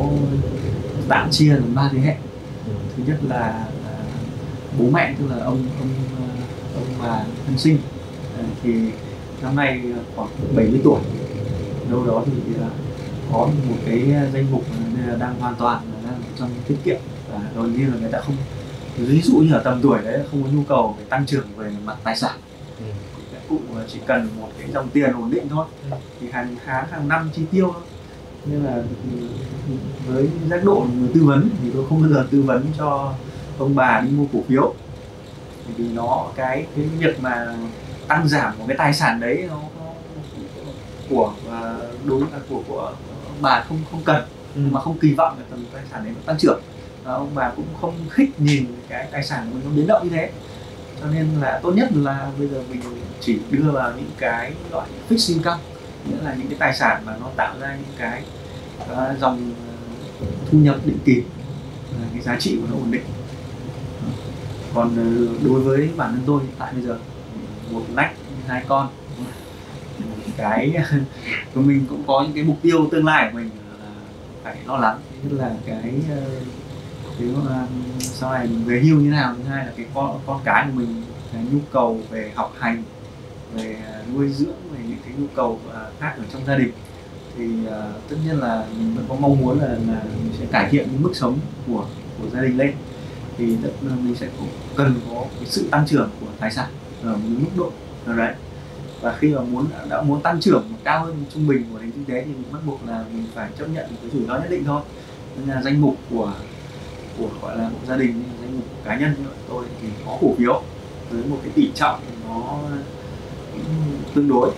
[SPEAKER 3] tạm chia làm ba thế hệ. Thứ nhất là, là bố mẹ, tức là ông ông ông bà thân sinh, thì năm nay khoảng bảy mươi tuổi, đâu đó thì có một cái danh mục là đang hoàn toàn là đang trong tiết kiệm, và gần như là người ta không, ví dụ như ở tầm tuổi đấy không có nhu cầu về tăng trưởng về mặt tài sản, cụ chỉ cần một cái dòng tiền ổn định thôi, thì hàng tháng hàng năm chi tiêu thôi. Nên là với giác độ người tư vấn thì tôi không bao giờ tư vấn cho ông bà đi mua cổ phiếu, vì nó cái cái việc mà tăng giảm của cái tài sản đấy nó, nó của đối với của của ông bà không không cần, ừ. mà không kỳ vọng là tầm tài sản đấy nó tăng trưởng, và ông bà cũng không thích nhìn cái tài sản của mình nó biến động như thế. Cho nên là tốt nhất là bây giờ mình chỉ đưa vào những cái loại fixed income, nghĩa là những cái tài sản mà nó tạo ra những cái uh, dòng thu nhập định kỳ, cái giá trị của nó ổn định. Còn uh, đối với bản thân tôi hiện tại bây giờ một nách hai con, cái của mình cũng có những cái mục tiêu tương lai của mình là phải lo lắng, tức là cái cái uh, sau này mình về hưu như nào, thứ hai là cái con con cái của mình, cái nhu cầu về học hành, về nuôi dưỡng, về những cái nhu cầu uh, khác ở trong gia đình, thì uh, tất nhiên là mình vẫn có mong muốn là, là mình sẽ cải thiện cái mức sống của của gia đình lên, thì tất mình sẽ cần có cái sự tăng trưởng của tài sản ở một mức độ nào đấy. Và khi mà muốn đã muốn tăng trưởng cao hơn trung bình của nền kinh tế thì mình bắt buộc là mình phải chấp nhận một cái rủi ro nhất định thôi. Nên là danh mục của của gọi là một gia đình, danh mục của cá nhân như tôi thì có cổ phiếu với một cái tỷ trọng nó tương đối.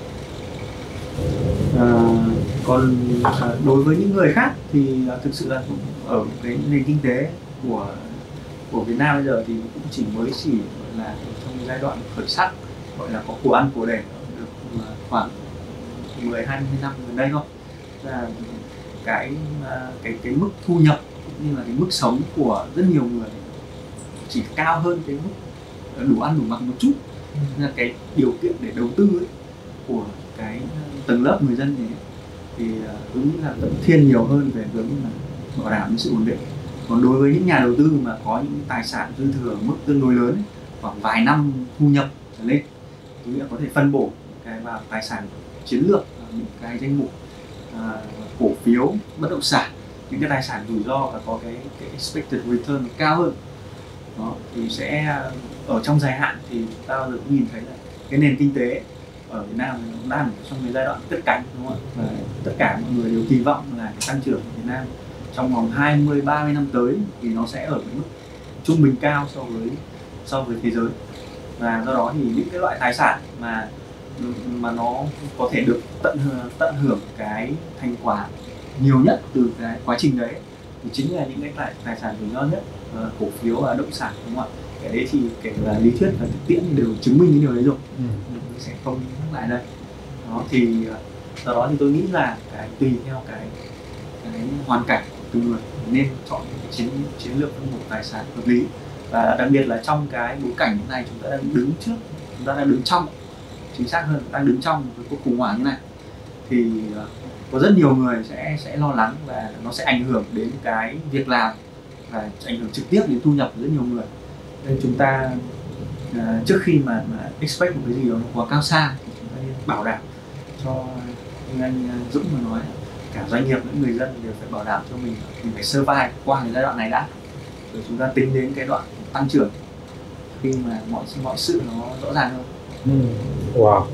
[SPEAKER 3] À, còn à, đối với những người khác thì à, thực sự là ở cái nền kinh tế của của Việt Nam bây giờ thì cũng chỉ mới chỉ gọi là trong giai đoạn khởi sắc, gọi là có của ăn của để được khoảng mười hai mươi năm gần đây thôi. Là cái cái cái mức thu nhập cũng như là cái mức sống của rất nhiều người chỉ cao hơn cái mức đủ ăn đủ mặc một chút. Nên là cái điều kiện để đầu tư ấy, của cái tầng lớp người dân này thì tôi nghĩ là vẫn thiên nhiều hơn về hướng là bảo đảm sự ổn định. Còn đối với những nhà đầu tư mà có những tài sản dư thừa mức tương đối lớn ấy, khoảng vài năm thu nhập trở lên, tôi nghĩ là có thể phân bổ cái vào tài sản chiến lược, những cái danh mục à, cổ phiếu, bất động sản, những cái tài sản rủi ro và có cái, cái expected return cao hơn. Đó, thì sẽ ở trong dài hạn thì chúng ta được nhìn thấy là cái nền kinh tế ở Việt Nam nó đang trong cái giai đoạn cất cánh, đúng không ạ? Và tất cả mọi người đều kỳ vọng là cái tăng trưởng của Việt Nam trong vòng hai mươi ba mươi năm tới thì nó sẽ ở cái mức trung bình cao so với so với thế giới. Và do đó thì những cái loại tài sản mà mà nó có thể được tận tận hưởng cái thành quả nhiều nhất từ cái quá trình đấy thì chính là những cái tài, tài sản rủi ro nhất, uh, cổ phiếu và động sản, đúng không ạ? Cái đấy thì kể là lý thuyết và thực tiễn thì đều chứng minh cái điều đấy rồi. Ừ. Mình sẽ không nhắc lại đây. Đó thì do đó thì tôi nghĩ là cái tùy theo cái cái hoàn cảnh của từng người nên chọn chiến chiến lược phân bổ tài sản hợp lý. Và đặc biệt là trong cái bối cảnh như này, chúng ta đang đứng trước, chúng ta đang đứng trong, chính xác hơn đang đứng trong một cuộc khủng hoảng như này, thì có rất nhiều người sẽ sẽ lo lắng và nó sẽ ảnh hưởng đến cái việc làm và ảnh hưởng trực tiếp đến thu nhập của rất nhiều người. Nên chúng ta uh, trước khi mà, mà expect một cái gì đó nó quá cao xa thì chúng ta nên bảo đảm cho, như anh Dũng mà nói, cả doanh nghiệp lẫn người dân đều phải bảo đảm cho mình mình phải survive qua cái giai đoạn này đã, rồi chúng ta tính đến cái đoạn tăng trưởng khi mà mọi mọi sự nó rõ ràng hơn.
[SPEAKER 1] Wow,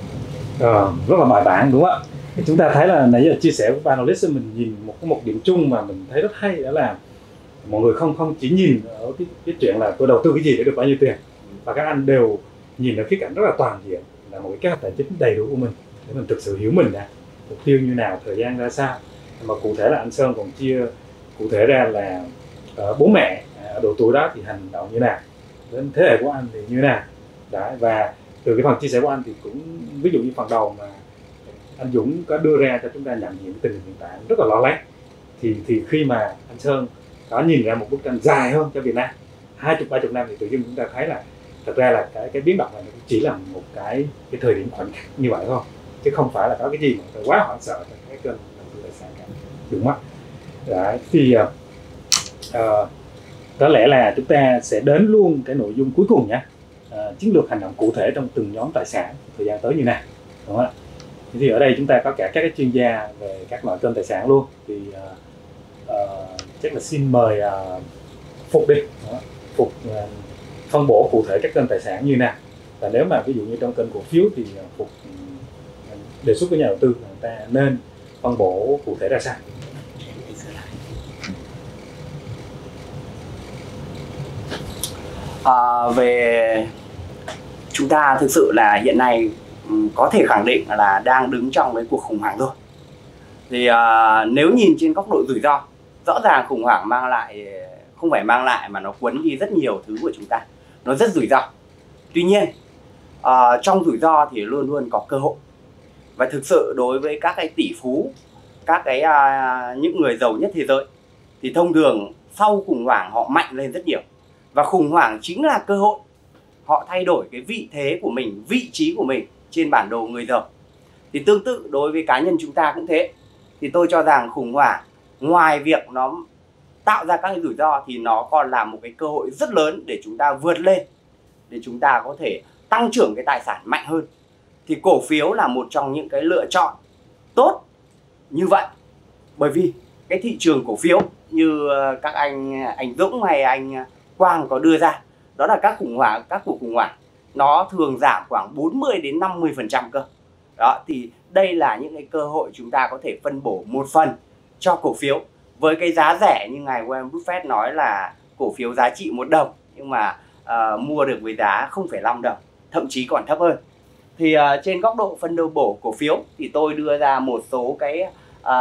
[SPEAKER 1] ờ, rất là bài bản đúng không ạ? Chúng ta thấy là nãy giờ chia sẻ với panelist mình nhìn một cái một điểm chung mà mình thấy rất hay, đó là mọi người không không chỉ nhìn ở cái, cái chuyện là tôi đầu tư cái gì để được bao nhiêu tiền, và các anh đều nhìn ở khía cạnh rất là toàn diện là một cái kế hoạch tài chính đầy đủ của mình để mình thực sự hiểu mình đã mục tiêu như nào, thời gian ra sao. Mà cụ thể là anh Sơn còn chia cụ thể ra là uh, bố mẹ ở độ tuổi đó thì hành động như nào, đến thế hệ của anh thì như nào. Đấy, và từ cái phần chia sẻ của anh thì cũng ví dụ như phần đầu mà anh Dũng có đưa ra cho chúng ta nhận diện tình hình hiện tại rất là lo lắng, thì thì khi mà anh Sơn có nhìn ra một bức tranh dài hơn cho Việt Nam hai chục ba chục năm thì tự nhiên chúng ta thấy là thật ra là cái cái biến động này nó chỉ là một cái cái thời điểm khoảnh khắc như vậy thôi, chứ không phải là có cái gì mà phải quá hoảng sợ cái kênh đầu tư tài sản cả, đúng không? Đấy, thì uh, uh, có lẽ là chúng ta sẽ đến luôn cái nội dung cuối cùng nhé. Uh, chiến lược hành động cụ thể trong từng nhóm tài sản thời gian tới như nào, đúng không ạ? Thì ở đây chúng ta có cả các cái chuyên gia về các loại kênh tài sản luôn, thì uh, uh, chắc là xin mời uh, Phục đi, đó. Phục uh, phân bổ cụ thể các kênh tài sản như nào Và nếu mà ví dụ như trong kênh cổ phiếu thì Phục đề xuất với nhà đầu tư là người ta nên phân bổ cụ thể ra sao?
[SPEAKER 4] À, về chúng ta thực sự là hiện nay có thể khẳng định là đang đứng trong cái cuộc khủng hoảng rồi. Thì à, nếu nhìn trên góc độ rủi ro, rõ ràng khủng hoảng mang lại, không phải mang lại mà nó cuốn đi rất nhiều thứ của chúng ta, nó rất rủi ro. Tuy nhiên à, trong rủi ro thì luôn luôn có cơ hội. Và thực sự đối với các cái tỷ phú, các cái à, những người giàu nhất thế giới thì thông thường sau khủng hoảng họ mạnh lên rất nhiều. Và khủng hoảng chính là cơ hội. Họ thay đổi cái vị thế của mình, vị trí của mình trên bản đồ người giàu. Thì tương tự đối với cá nhân chúng ta cũng thế. Thì tôi cho rằng khủng hoảng ngoài việc nó tạo ra các cái rủi ro thì nó còn là một cái cơ hội rất lớn để chúng ta vượt lên, để chúng ta có thể tăng trưởng cái tài sản mạnh hơn. Thì cổ phiếu là một trong những cái lựa chọn tốt như vậy. Bởi vì cái thị trường cổ phiếu như các anh anh Dũng hay anh Quang có đưa ra, đó là các khủng hoảng, các cuộc khủng hoảng nó thường giảm khoảng bốn mươi đến năm mươi phần trăm cơ. Đó, thì đây là những cái cơ hội chúng ta có thể phân bổ một phần cho cổ phiếu với cái giá rẻ như ngài Warren Buffett nói là cổ phiếu giá trị một đồng nhưng mà uh, mua được với giá không phẩy năm đồng, thậm chí còn thấp hơn. Thì uh, trên góc độ phân bổ cổ phiếu thì tôi đưa ra một số cái uh,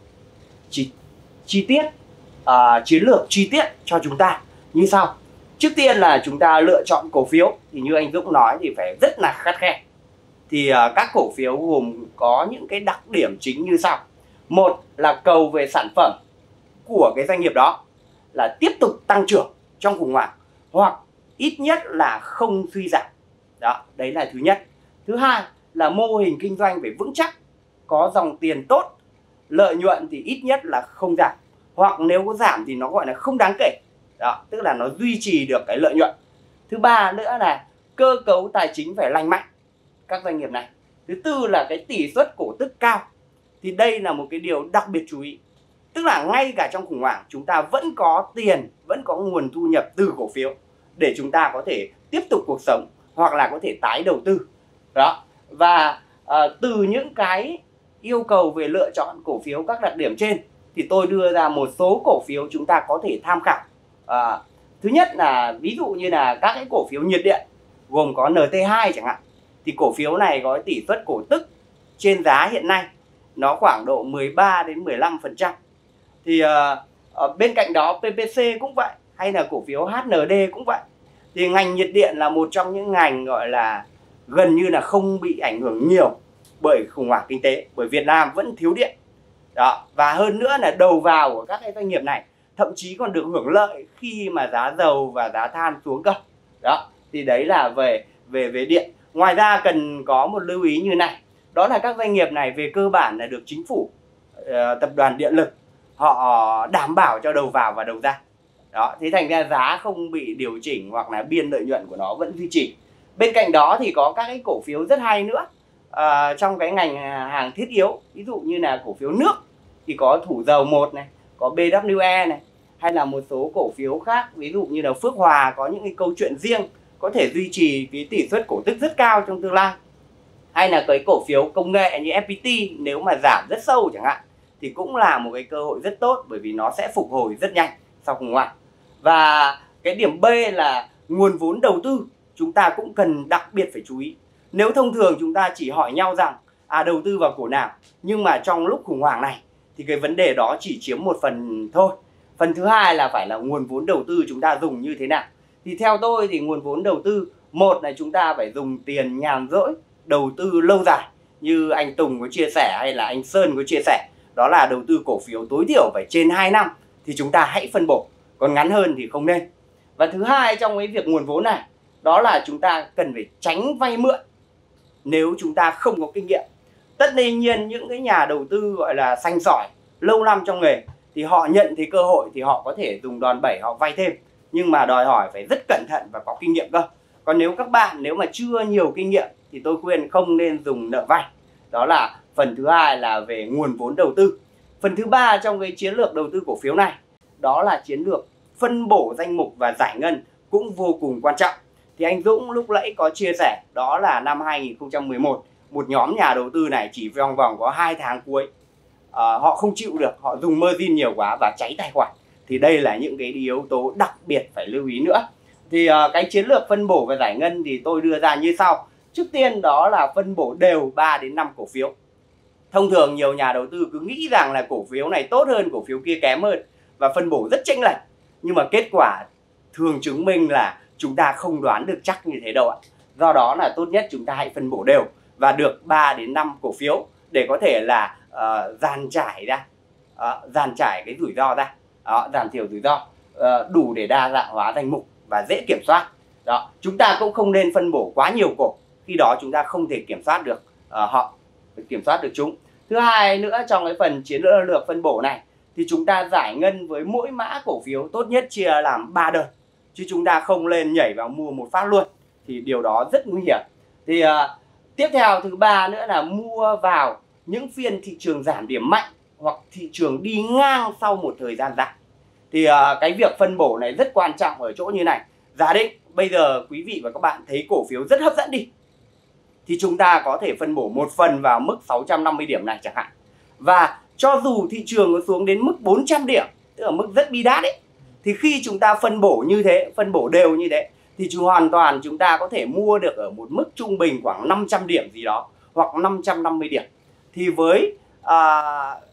[SPEAKER 4] chi, chi tiết, uh, chiến lược chi tiết cho chúng ta như sau. Trước tiên là chúng ta lựa chọn cổ phiếu thì như anh Dũng nói thì phải rất là khắt khe. Thì uh, các cổ phiếu gồm có những cái đặc điểm chính như sau. Một là cầu về sản phẩm của cái doanh nghiệp đó là tiếp tục tăng trưởng trong khủng hoảng hoặc ít nhất là không suy giảm. Đó, đấy là thứ nhất. Thứ hai là mô hình kinh doanh phải vững chắc, có dòng tiền tốt, lợi nhuận thì ít nhất là không giảm, hoặc nếu có giảm thì nó gọi là không đáng kể. Đó, tức là nó duy trì được cái lợi nhuận. Thứ ba nữa là cơ cấu tài chính phải lành mạnh các doanh nghiệp này. Thứ tư là cái tỷ suất cổ tức cao. Thì đây là một cái điều đặc biệt chú ý. Tức là ngay cả trong khủng hoảng chúng ta vẫn có tiền, vẫn có nguồn thu nhập từ cổ phiếu để chúng ta có thể tiếp tục cuộc sống hoặc là có thể tái đầu tư. Đó. Và à, từ những cái yêu cầu về lựa chọn cổ phiếu các đặc điểm trên thì tôi đưa ra một số cổ phiếu chúng ta có thể tham khảo. À, thứ nhất là ví dụ như là các cái cổ phiếu nhiệt điện gồm có en tê hai chẳng hạn. Thì cổ phiếu này có tỷ suất cổ tức trên giá hiện nay nó khoảng độ mười ba đến mười lăm phần trăm. Thì uh, bên cạnh đó pê pê xê cũng vậy, hay là cổ phiếu hát en đê cũng vậy. Thì ngành nhiệt điện là một trong những ngành gọi là gần như là không bị ảnh hưởng nhiều bởi khủng hoảng kinh tế, bởi Việt Nam vẫn thiếu điện. Đó, và hơn nữa là đầu vào của các cái doanh nghiệp này thậm chí còn được hưởng lợi khi mà giá dầu và giá than xuống cơ. Đó, thì đấy là về về về điện. Ngoài ra cần có một lưu ý như này, đó là các doanh nghiệp này về cơ bản là được chính phủ, uh, tập đoàn điện lực họ đảm bảo cho đầu vào và đầu ra. Đó, thế thành ra giá không bị điều chỉnh hoặc là biên lợi nhuận của nó vẫn duy trì. Bên cạnh đó thì có các cái cổ phiếu rất hay nữa uh, trong cái ngành hàng thiết yếu, ví dụ như là cổ phiếu nước thì có Thủ Dầu một này, có bê vê kép e này, hay là một số cổ phiếu khác, ví dụ như là Phước Hòa có những cái câu chuyện riêng có thể duy trì cái tỷ suất cổ tức rất cao trong tương lai. Hay là cái cổ phiếu công nghệ như ép pê tê nếu mà giảm rất sâu chẳng hạn thì cũng là một cái cơ hội rất tốt, bởi vì nó sẽ phục hồi rất nhanh sau khủng hoảng. Và cái điểm B là nguồn vốn đầu tư chúng ta cũng cần đặc biệt phải chú ý. Nếu thông thường chúng ta chỉ hỏi nhau rằng à đầu tư vào cổ nào, nhưng mà trong lúc khủng hoảng này thì cái vấn đề đó chỉ chiếm một phần thôi. Phần thứ hai là phải là nguồn vốn đầu tư chúng ta dùng như thế nào. Thì theo tôi thì nguồn vốn đầu tư, một là chúng ta phải dùng tiền nhàn rỗi đầu tư lâu dài như anh Tùng có chia sẻ hay là anh Sơn có chia sẻ, đó là đầu tư cổ phiếu tối thiểu phải trên hai năm thì chúng ta hãy phân bổ, còn ngắn hơn thì không nên. Và thứ hai trong cái việc nguồn vốn này, đó là chúng ta cần phải tránh vay mượn nếu chúng ta không có kinh nghiệm. Tất nhiên những cái nhà đầu tư gọi là xanh sỏi lâu năm trong nghề thì họ nhận thấy cơ hội thì họ có thể dùng đòn bẩy họ vay thêm, nhưng mà đòi hỏi phải rất cẩn thận và có kinh nghiệm cơ. Còn nếu các bạn nếu mà chưa nhiều kinh nghiệm thì tôi khuyên không nên dùng nợ vay. Đó là phần thứ hai là về nguồn vốn đầu tư. Phần thứ ba trong cái chiến lược đầu tư cổ phiếu này, đó là chiến lược phân bổ danh mục và giải ngân cũng vô cùng quan trọng. Thì anh Dũng lúc nãy có chia sẻ đó là năm hai nghìn không trăm mười một, một nhóm nhà đầu tư này chỉ trong vòng có hai tháng cuối à, họ không chịu được, họ dùng margin nhiều quá và cháy tài khoản. Thì đây là những cái yếu tố đặc biệt phải lưu ý nữa. Thì uh, cái chiến lược phân bổ và giải ngân thì tôi đưa ra như sau. Trước tiên đó là phân bổ đều ba đến năm cổ phiếu. Thông thường nhiều nhà đầu tư cứ nghĩ rằng là cổ phiếu này tốt hơn, cổ phiếu kia kém hơn và phân bổ rất chênh lệch. Nhưng mà kết quả thường chứng minh là chúng ta không đoán được chắc như thế đâu ạ. Do đó là tốt nhất chúng ta hãy phân bổ đều và được ba đến năm cổ phiếu để có thể là uh, dàn trải ra, uh, dàn trải cái rủi ro ra, đó, giảm thiểu rủi ro, uh, đủ để đa dạng hóa danh mục và dễ kiểm soát. Đó, chúng ta cũng không nên phân bổ quá nhiều cổ, khi đó chúng ta không thể kiểm soát được uh, họ, kiểm soát được chúng. Thứ hai nữa, trong cái phần chiến lược phân bổ này thì chúng ta giải ngân với mỗi mã cổ phiếu tốt nhất chia làm ba đợt, chứ chúng ta không lên nhảy vào mua một phát luôn, thì điều đó rất nguy hiểm. Thì uh, tiếp theo thứ ba nữa là mua vào những phiên thị trường giảm điểm mạnh hoặc thị trường đi ngang sau một thời gian dài. Thì uh, cái việc phân bổ này rất quan trọng ở chỗ như này. Giả định bây giờ quý vị và các bạn thấy cổ phiếu rất hấp dẫn đi, thì chúng ta có thể phân bổ một phần vào mức sáu trăm năm mươi điểm này chẳng hạn. Và cho dù thị trường có xuống đến mức bốn trăm điểm, tức là mức rất bi đát ấy, thì khi chúng ta phân bổ như thế, phân bổ đều như thế, thì chúng hoàn toàn chúng ta có thể mua được ở một mức trung bình khoảng năm trăm điểm gì đó, hoặc năm trăm năm mươi điểm. Thì với à,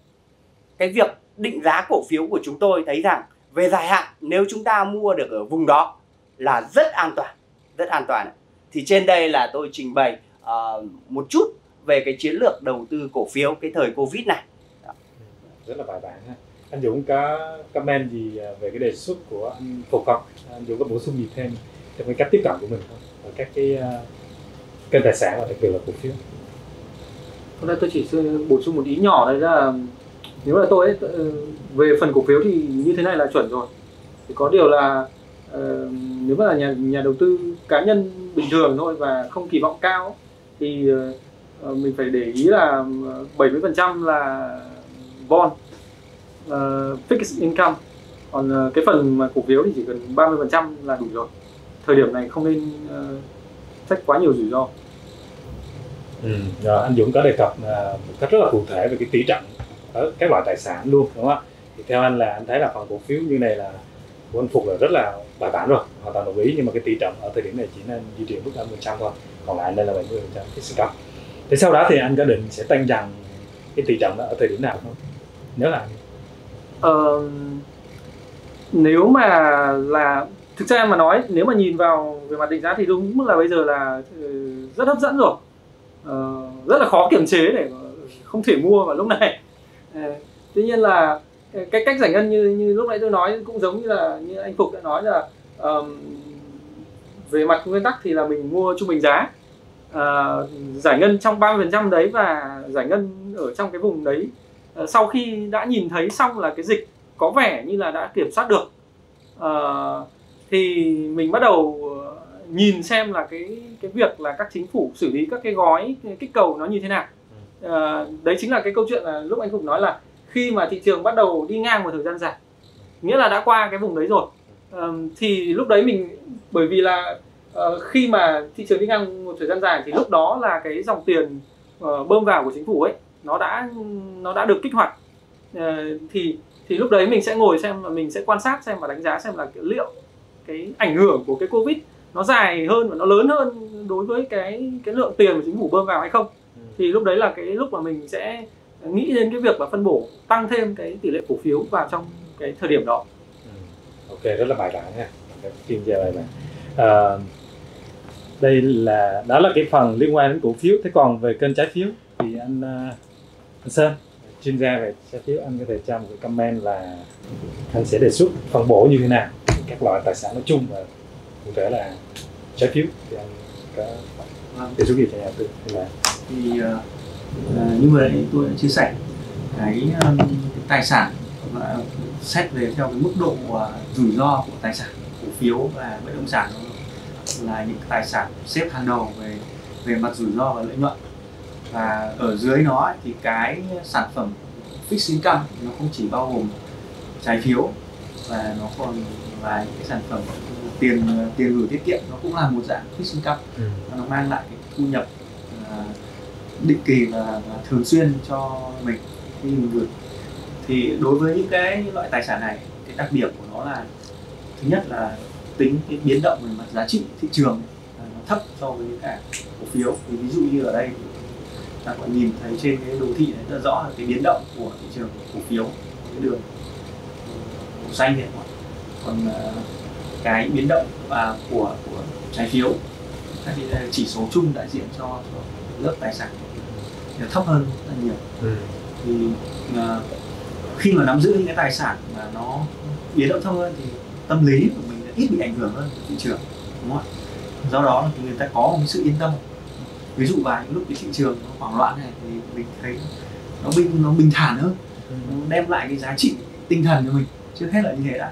[SPEAKER 4] cái việc định giá cổ phiếu của chúng tôi thấy rằng về dài hạn, nếu chúng ta mua được ở vùng đó là rất an toàn, rất an toàn. Thì trên đây là tôi trình bày uh, một chút về cái chiến lược đầu tư cổ phiếu cái thời Covid này. Đó.
[SPEAKER 1] Rất là bài bản ha. Anh Dũng có comment gì về cái đề xuất của anh Phục không? Anh Dũng có bổ sung gì thêm trong cái cách tiếp cận của mình không? Ở các cái uh, kênh tài sản và đặc biệt là cổ phiếu?
[SPEAKER 3] Hôm nay tôi chỉ bổ sung một ý nhỏ đấy là nếu là tôi ấy, về phần cổ phiếu thì như thế này là chuẩn rồi. Thì có điều là uh, nếu mà là nhà nhà đầu tư cá nhân bình thường thôi và không kỳ vọng cao thì uh, mình phải để ý là bảy mươi phần trăm là bond, uh, fixed income, còn uh, cái phần mà cổ phiếu thì chỉ cần ba mươi phần trăm là đủ rồi. Thời điểm này không nên uh, trách quá nhiều rủi ro.
[SPEAKER 1] Ừ, rồi anh Dũng có đề cập uh, một cách rất là cụ thể về cái tỷ trọng ở các loại tài sản luôn, đúng không ạ? Thì theo anh là anh thấy là phần cổ phiếu như này là của anh Phục là rất là bài bản rồi, hoàn toàn đồng ý, nhưng mà cái tỷ trọng ở thời điểm này chỉ nên duy trì mức năm mươi phần trăm thôi, còn lại đây là bảy mươi phần trăm cái income. Thế sau đó thì anh có định sẽ tăng dần cái tỷ trọng đó ở thời điểm nào không? Nhớ lại.
[SPEAKER 3] Ờ, nếu mà là thực ra mà nói, nếu mà nhìn vào về mặt định giá thì đúng là bây giờ là rất hấp dẫn rồi, ờ, rất là khó kiềm chế để không thể mua vào lúc này. À, tuy nhiên là cái cách giải ngân như như lúc nãy tôi nói cũng giống như là như anh Phục đã nói là um, về mặt nguyên tắc thì là mình mua trung bình giá, à, giải ngân trong ba mươi phần trăm đấy và giải ngân ở trong cái vùng đấy. À, sau khi đã nhìn thấy xong là cái dịch có vẻ như là đã kiểm soát được, à, thì mình bắt đầu nhìn xem là cái cái việc là các chính phủ xử lý các cái gói kích cầu nó như thế nào. À, đấy chính là cái câu chuyện là lúc anh Phục nói là khi mà thị trường bắt đầu đi ngang một thời gian dài, nghĩa là đã qua cái vùng đấy rồi, à, thì lúc đấy mình, bởi vì là uh, khi mà thị trường đi ngang một thời gian dài thì lúc đó là cái dòng tiền uh, bơm vào của chính phủ ấy nó đã nó đã được kích hoạt, uh, thì thì lúc đấy mình sẽ ngồi xem và mình sẽ quan sát xem và đánh giá xem là liệu cái ảnh hưởng của cái Covid nó dài hơn và nó lớn hơn đối với cái cái lượng tiền mà chính phủ bơm vào hay không. Thì lúc đấy là cái lúc mà mình sẽ nghĩ đến cái việc là phân bổ tăng thêm cái tỷ lệ cổ phiếu vào trong cái thời điểm đó.
[SPEAKER 1] Ừ. Ok, rất là bài bản nha, chuyên gia bài bản. À, đây là đó là cái phần liên quan đến cổ phiếu. Thế còn về kênh trái phiếu thì anh anh Sơn, chuyên gia về trái phiếu, anh có thể cho một cái comment là anh sẽ đề xuất phân bổ như thế nào các loại tài sản nói chung và cụ thể là trái phiếu, thì anh có đề xuất gì cho nhà đầu tư? Là
[SPEAKER 5] thì uh, như vừa nãy tôi đã chia sẻ cái, um, cái tài sản uh, xét về theo cái mức độ uh, rủi ro của tài sản, cổ phiếu và bất động sản là những tài sản xếp hàng đầu về về mặt rủi ro và lợi nhuận. Và ở dưới nó thì cái sản phẩm fixed income nó không chỉ bao gồm trái phiếu và nó còn là những cái sản phẩm tiền tiền gửi tiết kiệm, nó cũng là một dạng fixed income. Ừ. Nó mang lại cái thu nhập uh, định kỳ và, và thường xuyên cho mình khi mình gửi. Thì đối với những cái loại tài sản này, cái đặc điểm của nó là thứ nhất là tính cái biến động về mặt giá trị thị trường nó thấp so với cả cổ phiếu. Thì ví dụ như ở đây ta có nhìn thấy trên cái đồ thị này rất rõ là cái biến động của thị trường cổ phiếu, cái đường màu xanh này. Còn uh, cái biến động và của của trái phiếu, các cái chỉ số chung đại diện cho, cho lớp tài sản thì thấp hơn rất là nhiều. Ừ. Thì uh, khi mà nắm giữ những cái tài sản mà nó biến động thấp hơn thì tâm lý của mình ít bị ảnh hưởng hơn của thị trường, đúng không ạ? Do đó thì người ta có một sự yên tâm. Ví dụ vào những lúc cái thị trường nó hoảng loạn này thì mình thấy nó bình nó bình thản hơn, nó đem lại cái giá trị tinh thần cho mình, trước hết là như thế đã.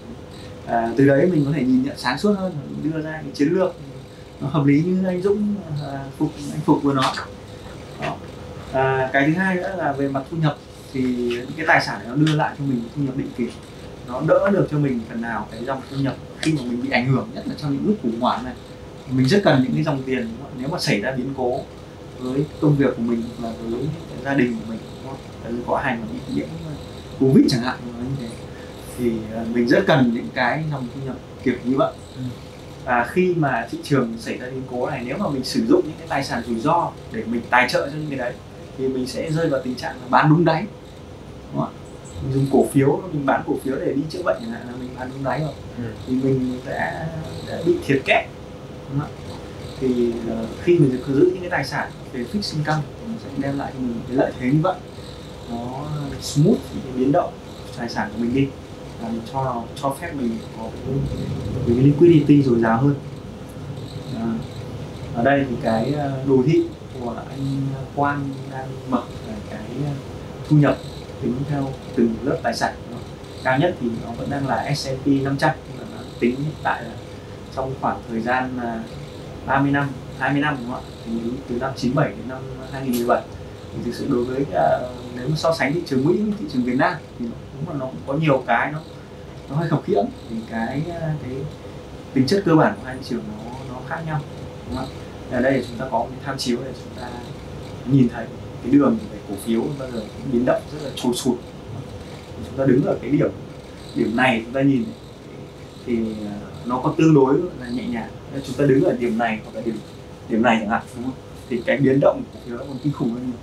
[SPEAKER 5] À, từ đấy mình có thể nhìn nhận sáng suốt hơn, đưa ra cái chiến lược nó hợp lý như anh Dũng, à, Phục, anh Phục vừa nói. Đó. À, cái thứ hai nữa là về mặt thu nhập, thì những cái tài sản này nó đưa lại cho mình thu nhập định kỳ, nó đỡ được cho mình phần nào cái dòng thu nhập khi mà mình bị ảnh hưởng, nhất là trong những lúc khủng hoảng này. Mình rất cần những cái dòng tiền nếu mà xảy ra biến cố với công việc của mình và với gia đình của mình, đúng không? Có ai mà bị nhiễm Covid chẳng hạn như thế, thì mình rất cần những cái dòng thu nhập kiểu như vậy. Và khi mà thị trường xảy ra biến cố này, nếu mà mình sử dụng những cái tài sản rủi ro để mình tài trợ cho những cái đấy thì mình sẽ rơi vào tình trạng là bán đúng đáy, đúng không? Mình dùng cổ phiếu, mình bán cổ phiếu để đi chữa bệnh chẳng hạn là mình bán đúng đáy rồi, ừ. thì mình đã, đã bị thiệt kép, đúng không? Thì uh, khi mình giữ những cái tài sản về fixed income, mình sẽ đem lại cho mình cái lợi thế như vậy, nó smooth cái biến động tài sản của mình đi, và mình cho cho phép mình có cái, cái liquidity dồi dào hơn. À, ở đây thì cái đồ thị của anh Quang đang mở là cái thu nhập tính theo từng lớp tài sản. Cao nhất thì nó vẫn đang là S and P năm trăm, nhưng mà nó tính hiện tại là trong khoảng thời gian ba mươi năm, hai mươi năm, đúng không ạ? Thì từ năm chín mươi bảy đến năm hai nghìn mười bảy. Thì thực sự đối với uh, nếu mà so sánh thị trường Mỹ với thị trường Việt Nam thì đúng là nó cũng có nhiều cái nó nó hơi khập khiễng, thì cái cái tính chất cơ bản của hai thị trường nó nó khác nhau, đúng không ạ? Ở đây chúng ta có một tham chiếu để chúng ta nhìn thấy cái đường về cổ phiếu bao giờ cũng biến động rất là trồi sụt. Chúng ta đứng ở cái điểm điểm này, chúng ta nhìn thì nó có tương đối là nhẹ nhàng. Nếu chúng ta đứng ở điểm này hoặc là điểm điểm này chẳng hạn, đúng không? Thì cái biến động của cổ phiếu nó còn kinh khủng hơn nhiều.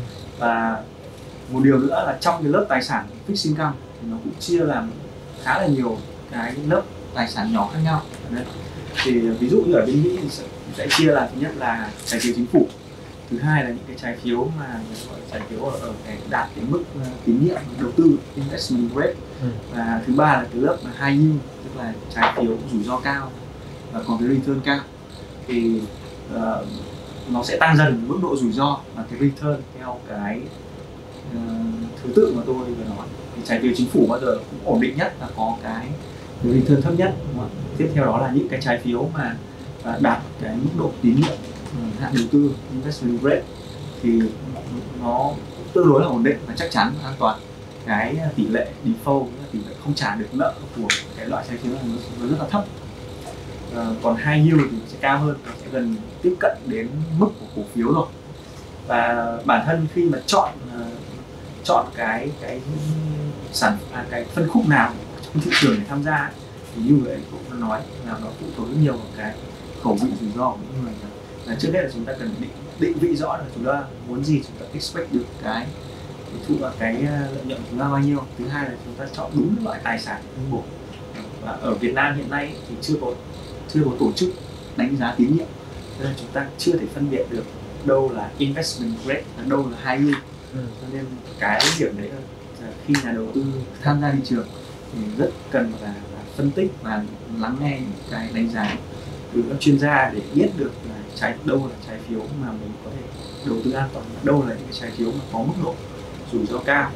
[SPEAKER 5] Và một điều nữa là trong cái lớp tài sản fixed income thì nó cũng chia làm khá là nhiều cái lớp tài sản nhỏ khác nhau. Đấy. Thì ví dụ như ở bên Mỹ thì sẽ, sẽ chia là thứ nhất là trái phiếu chính phủ, thứ hai là những cái trái phiếu mà gọi là trái phiếu ở, ở cái đạt cái mức tín nhiệm đầu tư investment grade, ừ. và thứ ba là cái lớp mà high yield, tức là trái phiếu rủi ro cao và còn cái return cao. Thì uh, nó sẽ tăng dần mức độ rủi ro và cái return theo cái uh, thứ tự mà tôi vừa nói. Thì trái phiếu chính phủ bao giờ cũng ổn định nhất và có cái return thấp nhất, đúng không? Tiếp theo đó là những cái trái phiếu mà uh, đạt cái mức độ tín nhiệm uh, hạn đầu tư investment grade thì nó tương đối là ổn định và chắc chắn và an toàn. Cái tỷ lệ default, tỷ lệ không trả được nợ của cái loại trái phiếu này nó rất là thấp. Uh, còn high yield thì sẽ cao hơn, nó sẽ gần tiếp cận đến mức của cổ phiếu rồi. Và bản thân khi mà chọn uh, chọn cái cái sản à, cái phân khúc nào trong thị trường để tham gia ấy, thì như vậy cũng nói là nó phụ thuộc rất nhiều vào cái khẩu vị rủi ro của những người. Là trước hết là chúng ta cần định định vị rõ là chúng ta muốn gì, chúng ta expect được cái cái thụ cái lợi nhuận chúng ta bao nhiêu. Thứ hai là chúng ta chọn đúng loại tài sản phân bổ. Và ở Việt Nam hiện nay thì chưa có chưa có tổ chức đánh giá tín nhiệm, nên chúng ta chưa thể phân biệt được đâu là investment grade và đâu là high yield. Ừ. Cho nên cái điểm đấy là khi nhà đầu tư tham gia thị trường thì rất cần là, là phân tích và lắng nghe những cái đánh giá từ các chuyên gia để biết được là trái đâu là trái phiếu mà mình có thể đầu tư an toàn, đâu là những cái trái phiếu mà có mức độ rủi ro cao.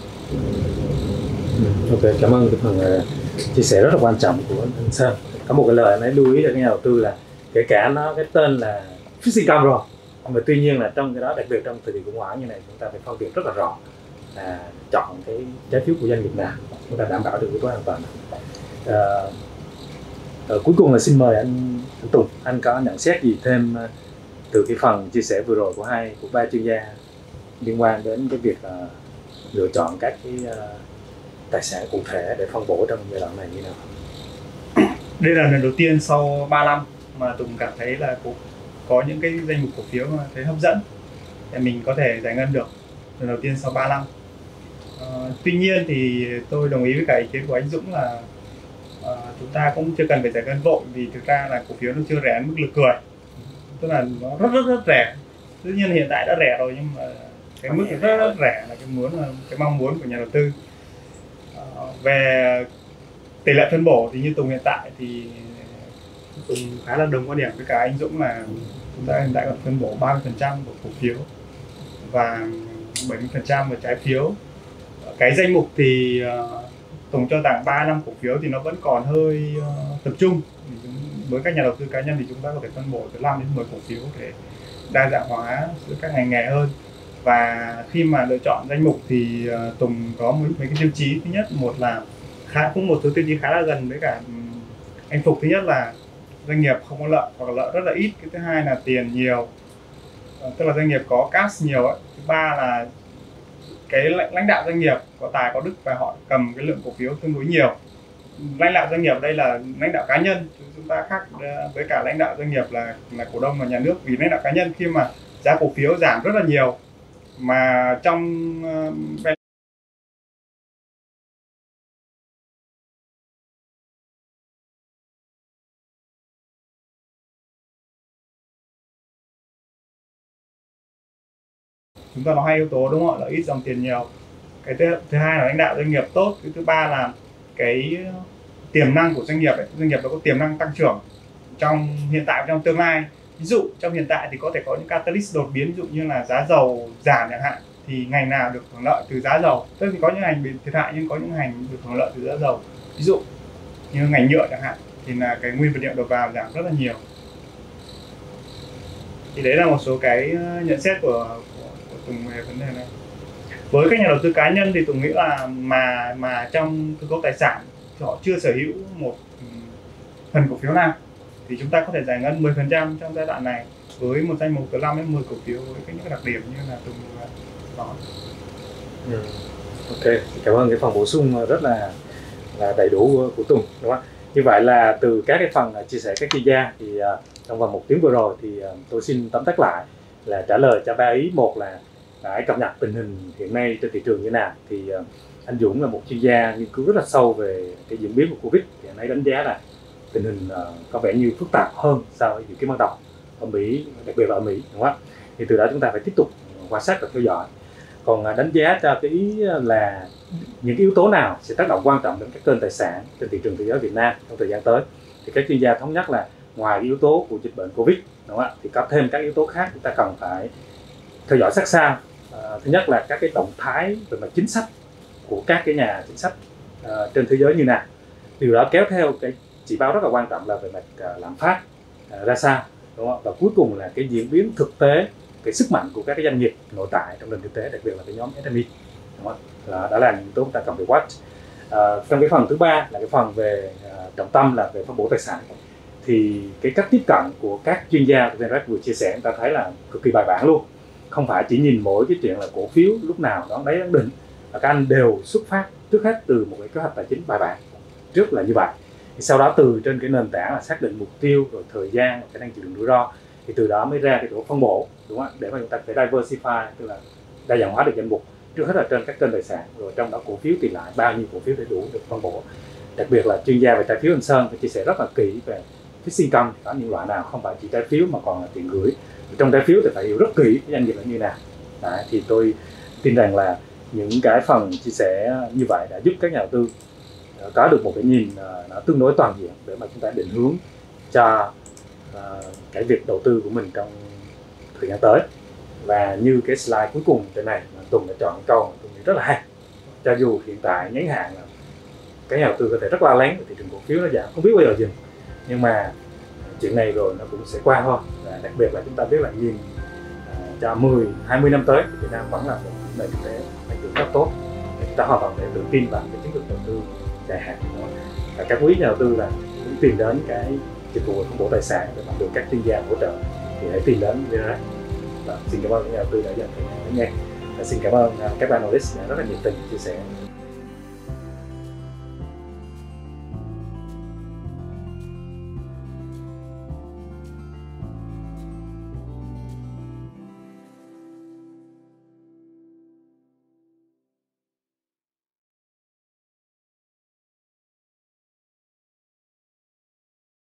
[SPEAKER 1] Ok, cảm ơn cái phần uh, chia sẻ rất là quan trọng của anh Sơn. Có một cái lời nói lưu ý cho các nhà đầu tư là kể cả nó cái tên là fixed income rồi, mà tuy nhiên là trong cái đó, đặc biệt trong thời kỳ khủng hoảng như này, chúng ta phải phân biệt rất là rõ là chọn cái trái phiếu của doanh nghiệp nào chúng ta đảm bảo được yếu tố an toàn. À, à, cuối cùng là xin mời anh, anh Tùng, anh có nhận xét gì thêm từ cái phần chia sẻ vừa rồi của hai của ba chuyên gia liên quan đến cái việc uh, lựa chọn các cái uh, tài sản cụ thể để phân bổ trong giai đoạn này như nào?
[SPEAKER 2] Đây là lần đầu tiên sau ba năm mà Tùng cảm thấy là có, có những cái danh mục cổ phiếu mà thấy hấp dẫn để mình có thể giải ngân được lần đầu tiên sau ba năm. Uh, tuy nhiên thì tôi đồng ý với cả ý kiến của anh Dũng là uh, chúng ta cũng chưa cần phải giải ngân vội, vì thực ra là cổ phiếu nó chưa rẻ mức lực cười, tức là nó rất rất rất rẻ. Tất nhiên hiện tại đã rẻ rồi, nhưng mà cái mức rất rất rẻ là cái muốn cái mong muốn của nhà đầu tư. Uh, về tỷ lệ phân bổ thì như Tùng hiện tại thì Tùng khá là đồng quan điểm với cả anh Dũng là chúng ta hiện tại còn phân bổ ba mươi phần trăm của cổ phiếu và bảy mươi phần trăm của trái phiếu. Cái danh mục thì uh, Tùng cho rằng ba năm cổ phiếu thì nó vẫn còn hơi uh, tập trung. Với các nhà đầu tư cá nhân thì chúng ta có thể phân bổ từ năm đến mười cổ phiếu để đa dạng hóa giữa các ngành nghề hơn. Và khi mà lựa chọn danh mục thì uh, Tùng có mấy, mấy cái tiêu chí. Thứ nhất, một là khá cũng một số tiêu chí khá là gần với cả um, anh Phục. Thứ nhất là doanh nghiệp không có lợi hoặc là lợi rất là ít. Cái thứ hai là tiền nhiều, uh, tức là doanh nghiệp có cash nhiều ấy. Thứ ba là cái lãnh đạo doanh nghiệp có tài có đức và họ cầm cái lượng cổ phiếu tương đối nhiều. Lãnh đạo doanh nghiệp đây là lãnh đạo cá nhân, chúng ta khác với cả lãnh đạo doanh nghiệp là là cổ đông và nhà nước. Vì lãnh đạo cá nhân khi mà giá cổ phiếu giảm rất là nhiều mà trong uh, chúng ta có hai yếu tố đúng không ạ, là ít dòng tiền nhiều. Cái thứ, thứ hai là lãnh đạo doanh nghiệp tốt. Cái thứ ba là cái tiềm năng của doanh nghiệp ấy. Doanh nghiệp nó có tiềm năng tăng trưởng trong hiện tại và trong tương lai. Ví dụ trong hiện tại thì có thể có những catalyst đột biến, ví dụ như là giá dầu giảm chẳng hạn, thì ngành nào được hưởng lợi từ giá dầu. Tức thì có những ngành bị thiệt hại nhưng có những ngành được hưởng lợi từ giá dầu. Ví dụ như ngành nhựa chẳng hạn thì là cái nguyên vật liệu đầu vào giảm rất là nhiều. Thì đấy là một số cái nhận xét của, của, của Tùng về vấn đề này. Với các nhà đầu tư cá nhân thì Tùng nghĩ là mà mà trong cơ cấu tài sản họ chưa sở hữu một phần cổ phiếu nào thì chúng ta có thể giải ngân mười phần trăm trong giai đoạn này với một danh mục từ năm đến mười cổ phiếu với những cái đặc điểm như là Tùng nói.
[SPEAKER 1] Ừ. Ok, cảm ơn cái phần bổ sung rất là là đầy đủ của Tùng, đúng không? Như vậy là từ các cái phần chia sẻ các chuyên gia thì uh, trong vòng một tiếng vừa rồi thì uh, tôi xin tóm tắt lại là trả lời cho ba ý. Một là phải cập nhật tình hình hiện nay trên thị trường như nào. Thì uh, anh Dũng là một chuyên gia nghiên cứu rất là sâu về cái diễn biến của Covid, thì anh ấy đánh giá là tình hình uh, có vẻ như phức tạp hơn so với dự kiến ban đầu ở Mỹ, đặc biệt là ở Mỹ, đúng không? Thì từ đó chúng ta phải tiếp tục quan sát và theo dõi. Còn uh, đánh giá cho cái ý là những cái yếu tố nào sẽ tác động quan trọng đến các kênh tài sản trên thị trường thế giới Việt Nam trong thời gian tới, thì các chuyên gia thống nhất là ngoài yếu tố của dịch bệnh Covid, đúng không ạ, thì có thêm các yếu tố khác chúng ta cần phải theo dõi sát sao. À, thứ nhất là các cái động thái về mặt chính sách của các cái nhà chính sách uh, trên thế giới như nào, điều đó kéo theo cái chỉ báo rất là quan trọng là về mặt uh, lạm phát uh, ra sao, đúng không? Và cuối cùng là cái diễn biến thực tế, cái sức mạnh của các cái doanh nghiệp nội tại trong nền kinh tế, đặc biệt là cái nhóm ét em e, đúng không? Đó, đó là những yếu tố chúng ta cần phải watch. Uh, trong cái phần thứ ba là cái phần về uh, trọng tâm là về phân bổ tài sản, thì cái cách tiếp cận của các chuyên gia của VnREX vừa chia sẻ, chúng ta thấy là cực kỳ bài bản luôn. Không phải chỉ nhìn mỗi cái chuyện là cổ phiếu lúc nào đó đấy ấn định, và các anh đều xuất phát trước hết từ một cái kế hoạch tài chính bài bản trước là như vậy. Thì sau đó từ trên cái nền tảng là xác định mục tiêu rồi thời gian, khả năng chịu đựng rủi ro, thì từ đó mới ra cái chỗ phân bổ, đúng không ạ? Để mà chúng ta phải diversify, tức là đa dạng hóa được danh mục trước hết là trên các kênh tài sản, rồi trong đó cổ phiếu thì lại bao nhiêu cổ phiếu để đủ được phân bổ. Đặc biệt là chuyên gia về trái phiếu anh Sơn phải chia sẻ rất là kỹ về fixed income, có những loại nào không phải chỉ trái phiếu mà còn là tiền gửi. Trong trái phiếu thì phải hiểu rất kỹ cái doanh nghiệp là như nào. Đấy, thì tôi tin rằng là những cái phần chia sẻ như vậy đã giúp các nhà đầu tư có được một cái nhìn nó tương đối toàn diện để mà chúng ta định hướng cho uh, cái việc đầu tư của mình trong thời gian tới. Và như cái slide cuối cùng trên này mà Tùng đã chọn câu tôi nghĩ rất là hay, cho dù hiện tại ngắn hạn là các nhà đầu tư có thể rất lo lắng về thị trường cổ phiếu nó giảm không biết bao giờ dừng, nhưng mà chuyện này rồi nó cũng sẽ qua thôi. Và đặc biệt là chúng ta biết là nhìn uh, cho mười, hai mươi năm tới Việt Nam vẫn là một nền kinh tế tăng trưởng rất tốt. ta hoàn toàn để tự tin vào cái chiến lược đầu tư dài hạn. Và các quý nhà đầu tư là muốn tìm đến cái dịch vụ phân bổ tài sản để mà được các chuyên gia hỗ trợ thì hãy tìm đến Vinrect. Xin cảm ơn các nhà đầu tư đã dành thời gian lắng nghe. Và xin cảm ơn các bạn analyst đã rất là nhiệt tình chia sẻ.